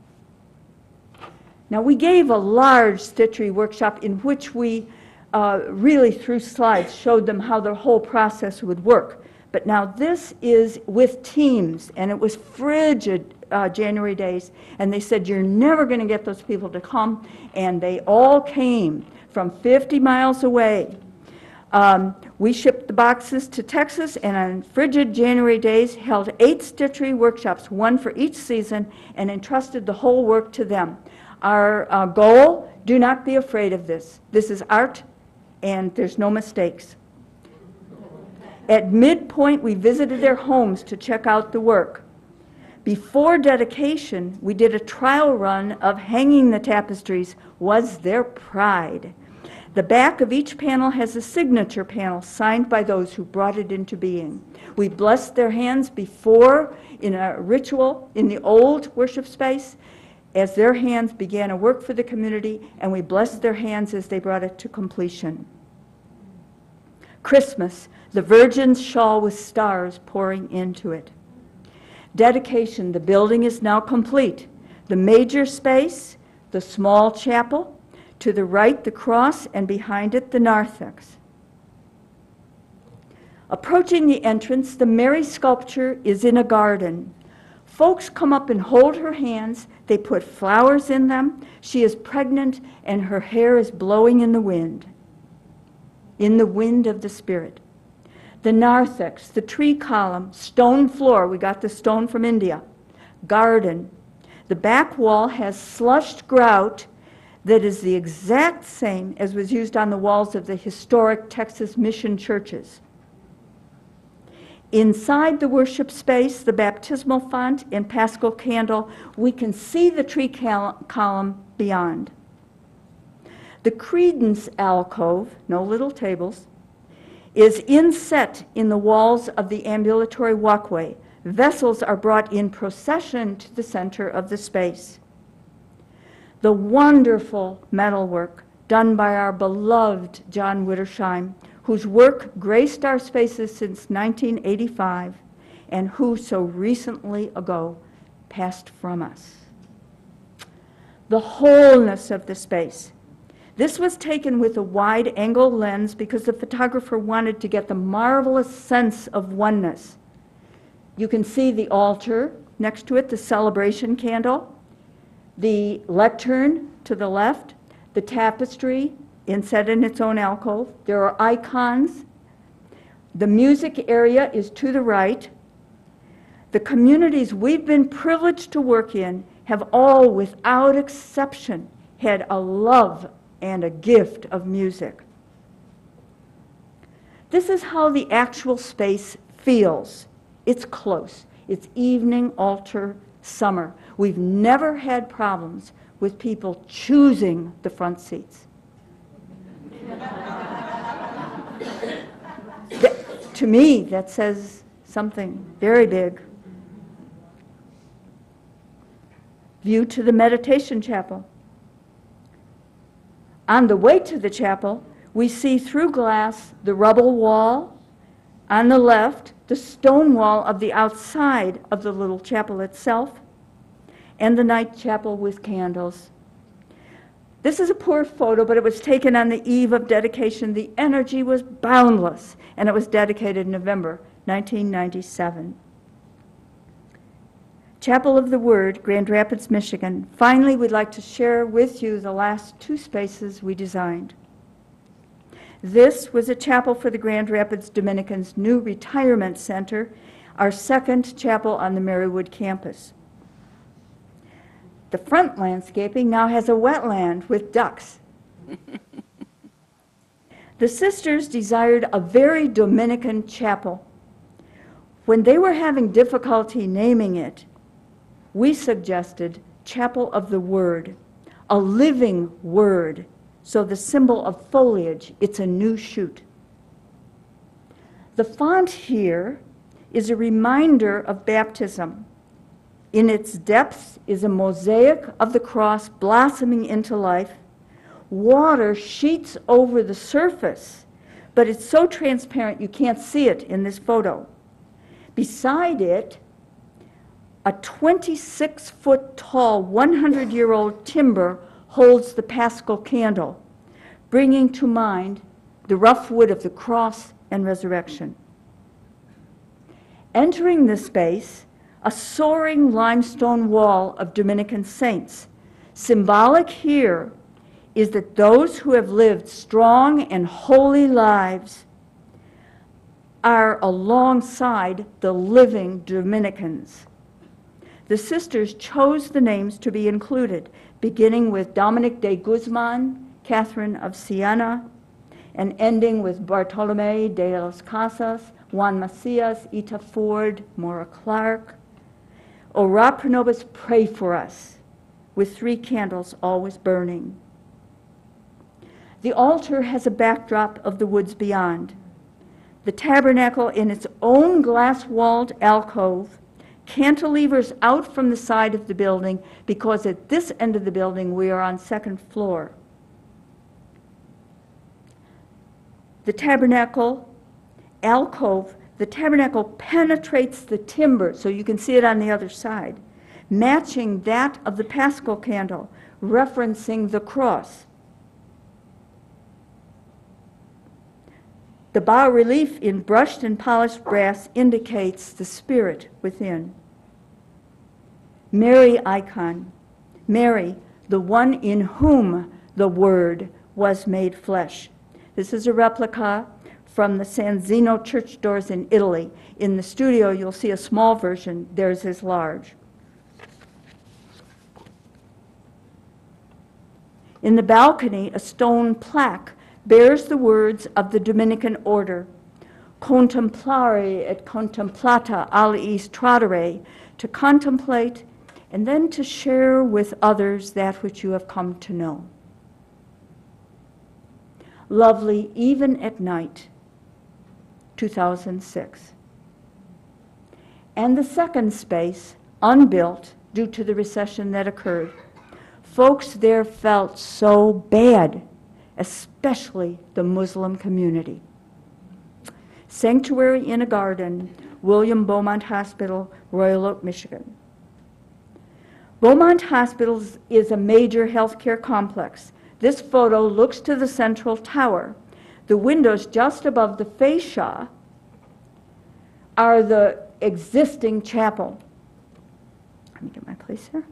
Now, we gave a large stitchery workshop in which we uh, really, through slides, showed them how the whole process would work. But now this is with teams, and it was frigid uh, January days, and they said, you're never going to get those people to come, and they all came from fifty miles away. Um, we shipped the boxes to Texas, and on frigid January days held eight stitchery workshops, one for each season, and entrusted the whole work to them. Our uh, goal, do not be afraid of this. This is art, and there's no mistakes. At midpoint, we visited their homes to check out the work. Before dedication, we did a trial run of hanging the tapestries, was their pride. The back of each panel has a signature panel signed by those who brought it into being. We blessed their hands before in a ritual in the old worship space as their hands began a work for the community, and we blessed their hands as they brought it to completion. Christmas, the Virgin's shawl with stars pouring into it. Dedication, the building is now complete. The major space, the small chapel, to the right, the cross, and behind it, the narthex. Approaching the entrance, the Mary sculpture is in a garden. Folks come up and hold her hands. They put flowers in them. She is pregnant, and her hair is blowing in the wind, in the wind of the Spirit. The narthex, the tree column, stone floor, we got the stone from India, garden. The back wall has slushed grout that is the exact same as was used on the walls of the historic Texas mission churches. Inside the worship space, the baptismal font and paschal candle, we can see the tree cal- column beyond. The credence alcove, no little tables, is inset in the walls of the ambulatory walkway. Vessels are brought in procession to the center of the space. The wonderful metalwork done by our beloved John Wittersheim, whose work graced our spaces since nineteen eighty-five, and who so recently ago passed from us. The wholeness of the space. This was taken with a wide-angle lens because the photographer wanted to get the marvelous sense of oneness. You can see the altar next to it, the celebration candle, the lectern to the left, the tapestry inset in its own alcove. There are icons. The music area is to the right. The communities we've been privileged to work in have all, without exception, had a love and a gift of music. This is how the actual space feels. It's close. It's evening, altar, summer. We've never had problems with people choosing the front seats. That, to me, that says something very big. View to the meditation chapel. On the way to the chapel, we see through glass the rubble wall. On the left, the stone wall of the outside of the little chapel itself, and the night chapel with candles. This is a poor photo, but it was taken on the eve of dedication. The energy was boundless, and it was dedicated in November nineteen ninety-seven. Chapel of the Word, Grand Rapids, Michigan. Finally, we'd like to share with you the last two spaces we designed. This was a chapel for the Grand Rapids Dominicans' new retirement center, our second chapel on the Marywood campus. The front landscaping now has a wetland with ducks. The sisters desired a very Dominican chapel. When they were having difficulty naming it, we suggested Chapel of the Word, a living word. So the symbol of foliage, it's a new shoot. The font here is a reminder of baptism. In its depths is a mosaic of the cross blossoming into life. Water sheets over the surface, but it's so transparent you can't see it in this photo. Beside it, a twenty-six foot tall, one hundred year old timber holds the paschal candle, bringing to mind the rough wood of the cross and resurrection. Entering the space, a soaring limestone wall of Dominican saints. Symbolic here is that those who have lived strong and holy lives are alongside the living Dominicans. The sisters chose the names to be included, beginning with Dominic de Guzman, Catherine of Siena, and ending with Bartolome de los Casas, Juan Macias, Ita Ford, Maura Clark. Ora pro nobis, pray for us, with three candles always burning. The altar has a backdrop of the woods beyond. The tabernacle in its own glass-walled alcove cantilevers out from the side of the building because at this end of the building we are on second floor. The tabernacle alcove, the tabernacle penetrates the timber, so you can see it on the other side, matching that of the paschal candle, referencing the cross. The bas-relief in brushed and polished brass indicates the spirit within. Mary icon. Mary, the one in whom the Word was made flesh. This is a replica from the San Zeno church doors in Italy. In the studio, you'll see a small version. Theirs is large. In the balcony, a stone plaque bears the words of the Dominican order, contemplare et contemplata aliis tradere, to contemplate and then to share with others that which you have come to know. Lovely even at night, two thousand six. And the second space, unbuilt due to the recession that occurred. Folks there felt so bad, especially the Muslim community. Sanctuary in a Garden, William Beaumont Hospital, Royal Oak, Michigan. Beaumont Hospital is a major healthcare complex. This photo looks to the central tower. The windows just above the fascia are the existing chapel. Let me get my place here.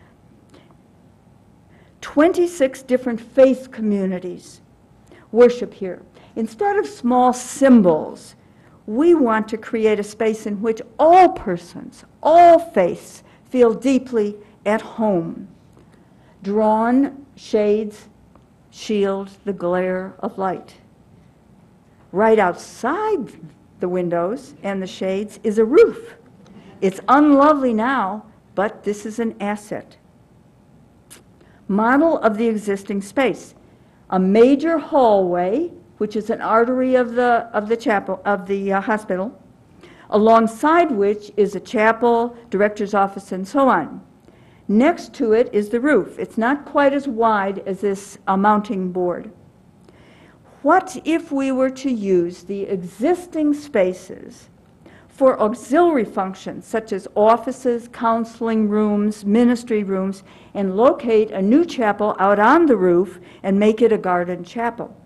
twenty-six different faith communities worship here. Instead of small symbols, we want to create a space in which all persons, all faiths, feel deeply at home. Drawn shades shield the glare of light. Right outside the windows and the shades is a roof. It's unlovely now, but this is an asset. Model of the existing space. A major hallway, which is an artery of the, of the chapel, of the uh, hospital, alongside which is a chapel, director's office, and so on. Next to it is the roof. It's not quite as wide as this uh, mounting board. What if we were to use the existing spaces for auxiliary functions such as offices, counseling rooms, ministry rooms, and locate a new chapel out on the roof and make it a garden chapel?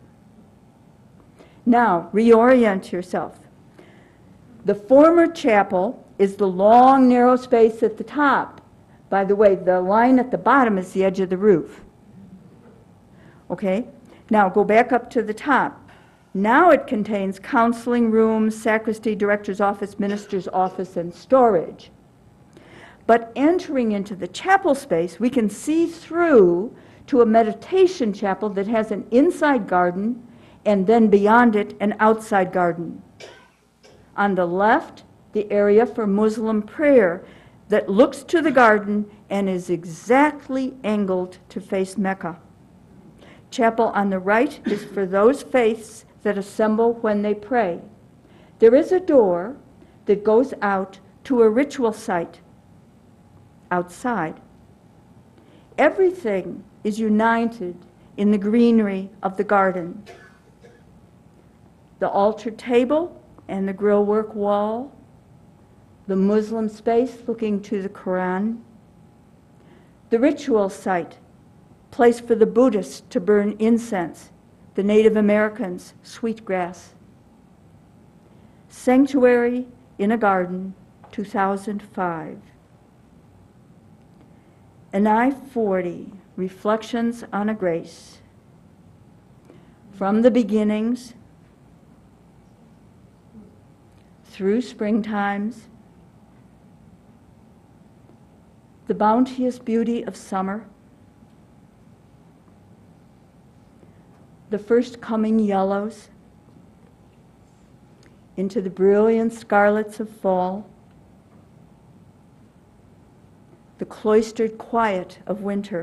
Now, reorient yourself. The former chapel is the long, narrow space at the top. By the way, the line at the bottom is the edge of the roof. Okay? Now, go back up to the top. Now it contains counseling rooms, sacristy, director's office, minister's office, and storage. But entering into the chapel space, we can see through to a meditation chapel that has an inside garden and then beyond it, an outside garden. On the left, the area for Muslim prayer that looks to the garden and is exactly angled to face Mecca. Chapel on the right is for those faiths that assemble when they pray. There is a door that goes out to a ritual site outside. Everything is united in the greenery of the garden. The altar table and the grillwork wall, the Muslim space looking to the Quran, the ritual site, place for the Buddhists to burn incense, the Native Americans, sweetgrass. Sanctuary in a Garden, two thousand five. I N A I forty, Reflections on a Grace. From the beginnings, through springtimes, the bounteous beauty of summer, the first coming yellows, into the brilliant scarlets of fall, the cloistered quiet of winter.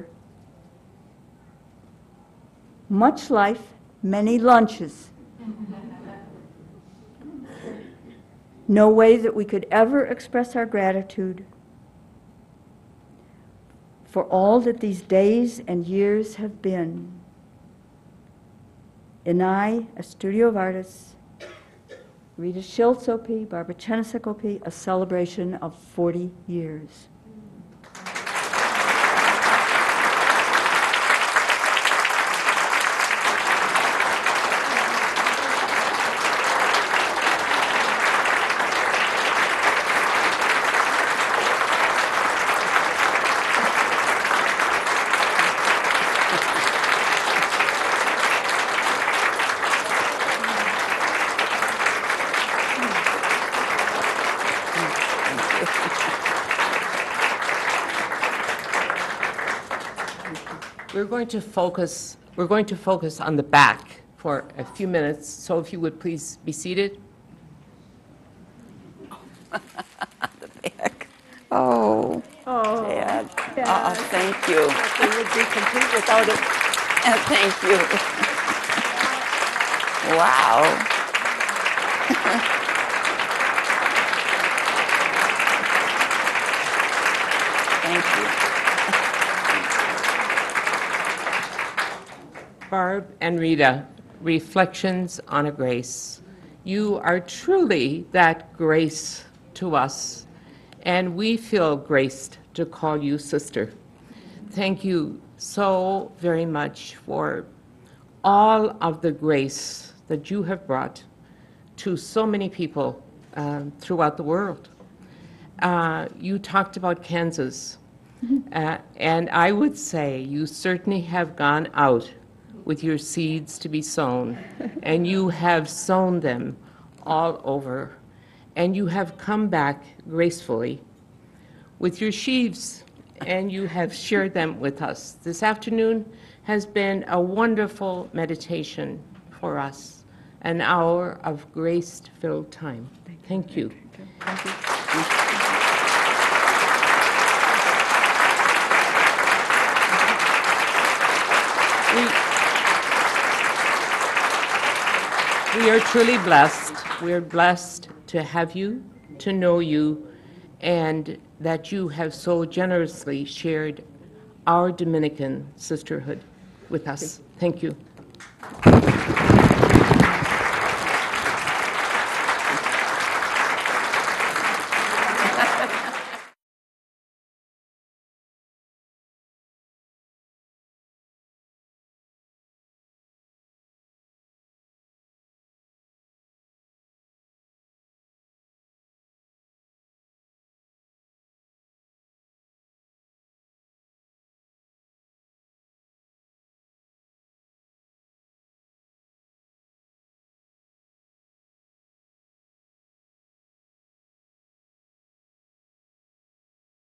Much life, many lunches. No way that we could ever express our gratitude for all that these days and years have been. I N A I, a studio of artists, Rita Schiltz O P, Barbara Chenicek O P, a celebration of forty years. we're going to focus, we're going to focus on the back for a few minutes, so if you would please be seated. The back. Oh, Oh, Dad. yes. Oh, thank you. We would be complete without it. And thank you. Wow. Thank you. Barb and Rita, Reflections on a Grace. You are truly that grace to us, and we feel graced to call you sister. Thank you so very much for all of the grace that you have brought to so many people um, throughout the world. Uh, you talked about Kansas, uh, and I would say you certainly have gone out with your seeds to be sown, and you have sown them all over, and you have come back gracefully with your sheaves, and you have shared them with us. This afternoon has been a wonderful meditation for us, an hour of grace-filled time. Thank you. Thank you. We, we are truly blessed. We are blessed to have you, to know you, and that you have so generously shared our Dominican sisterhood with us. Thank you.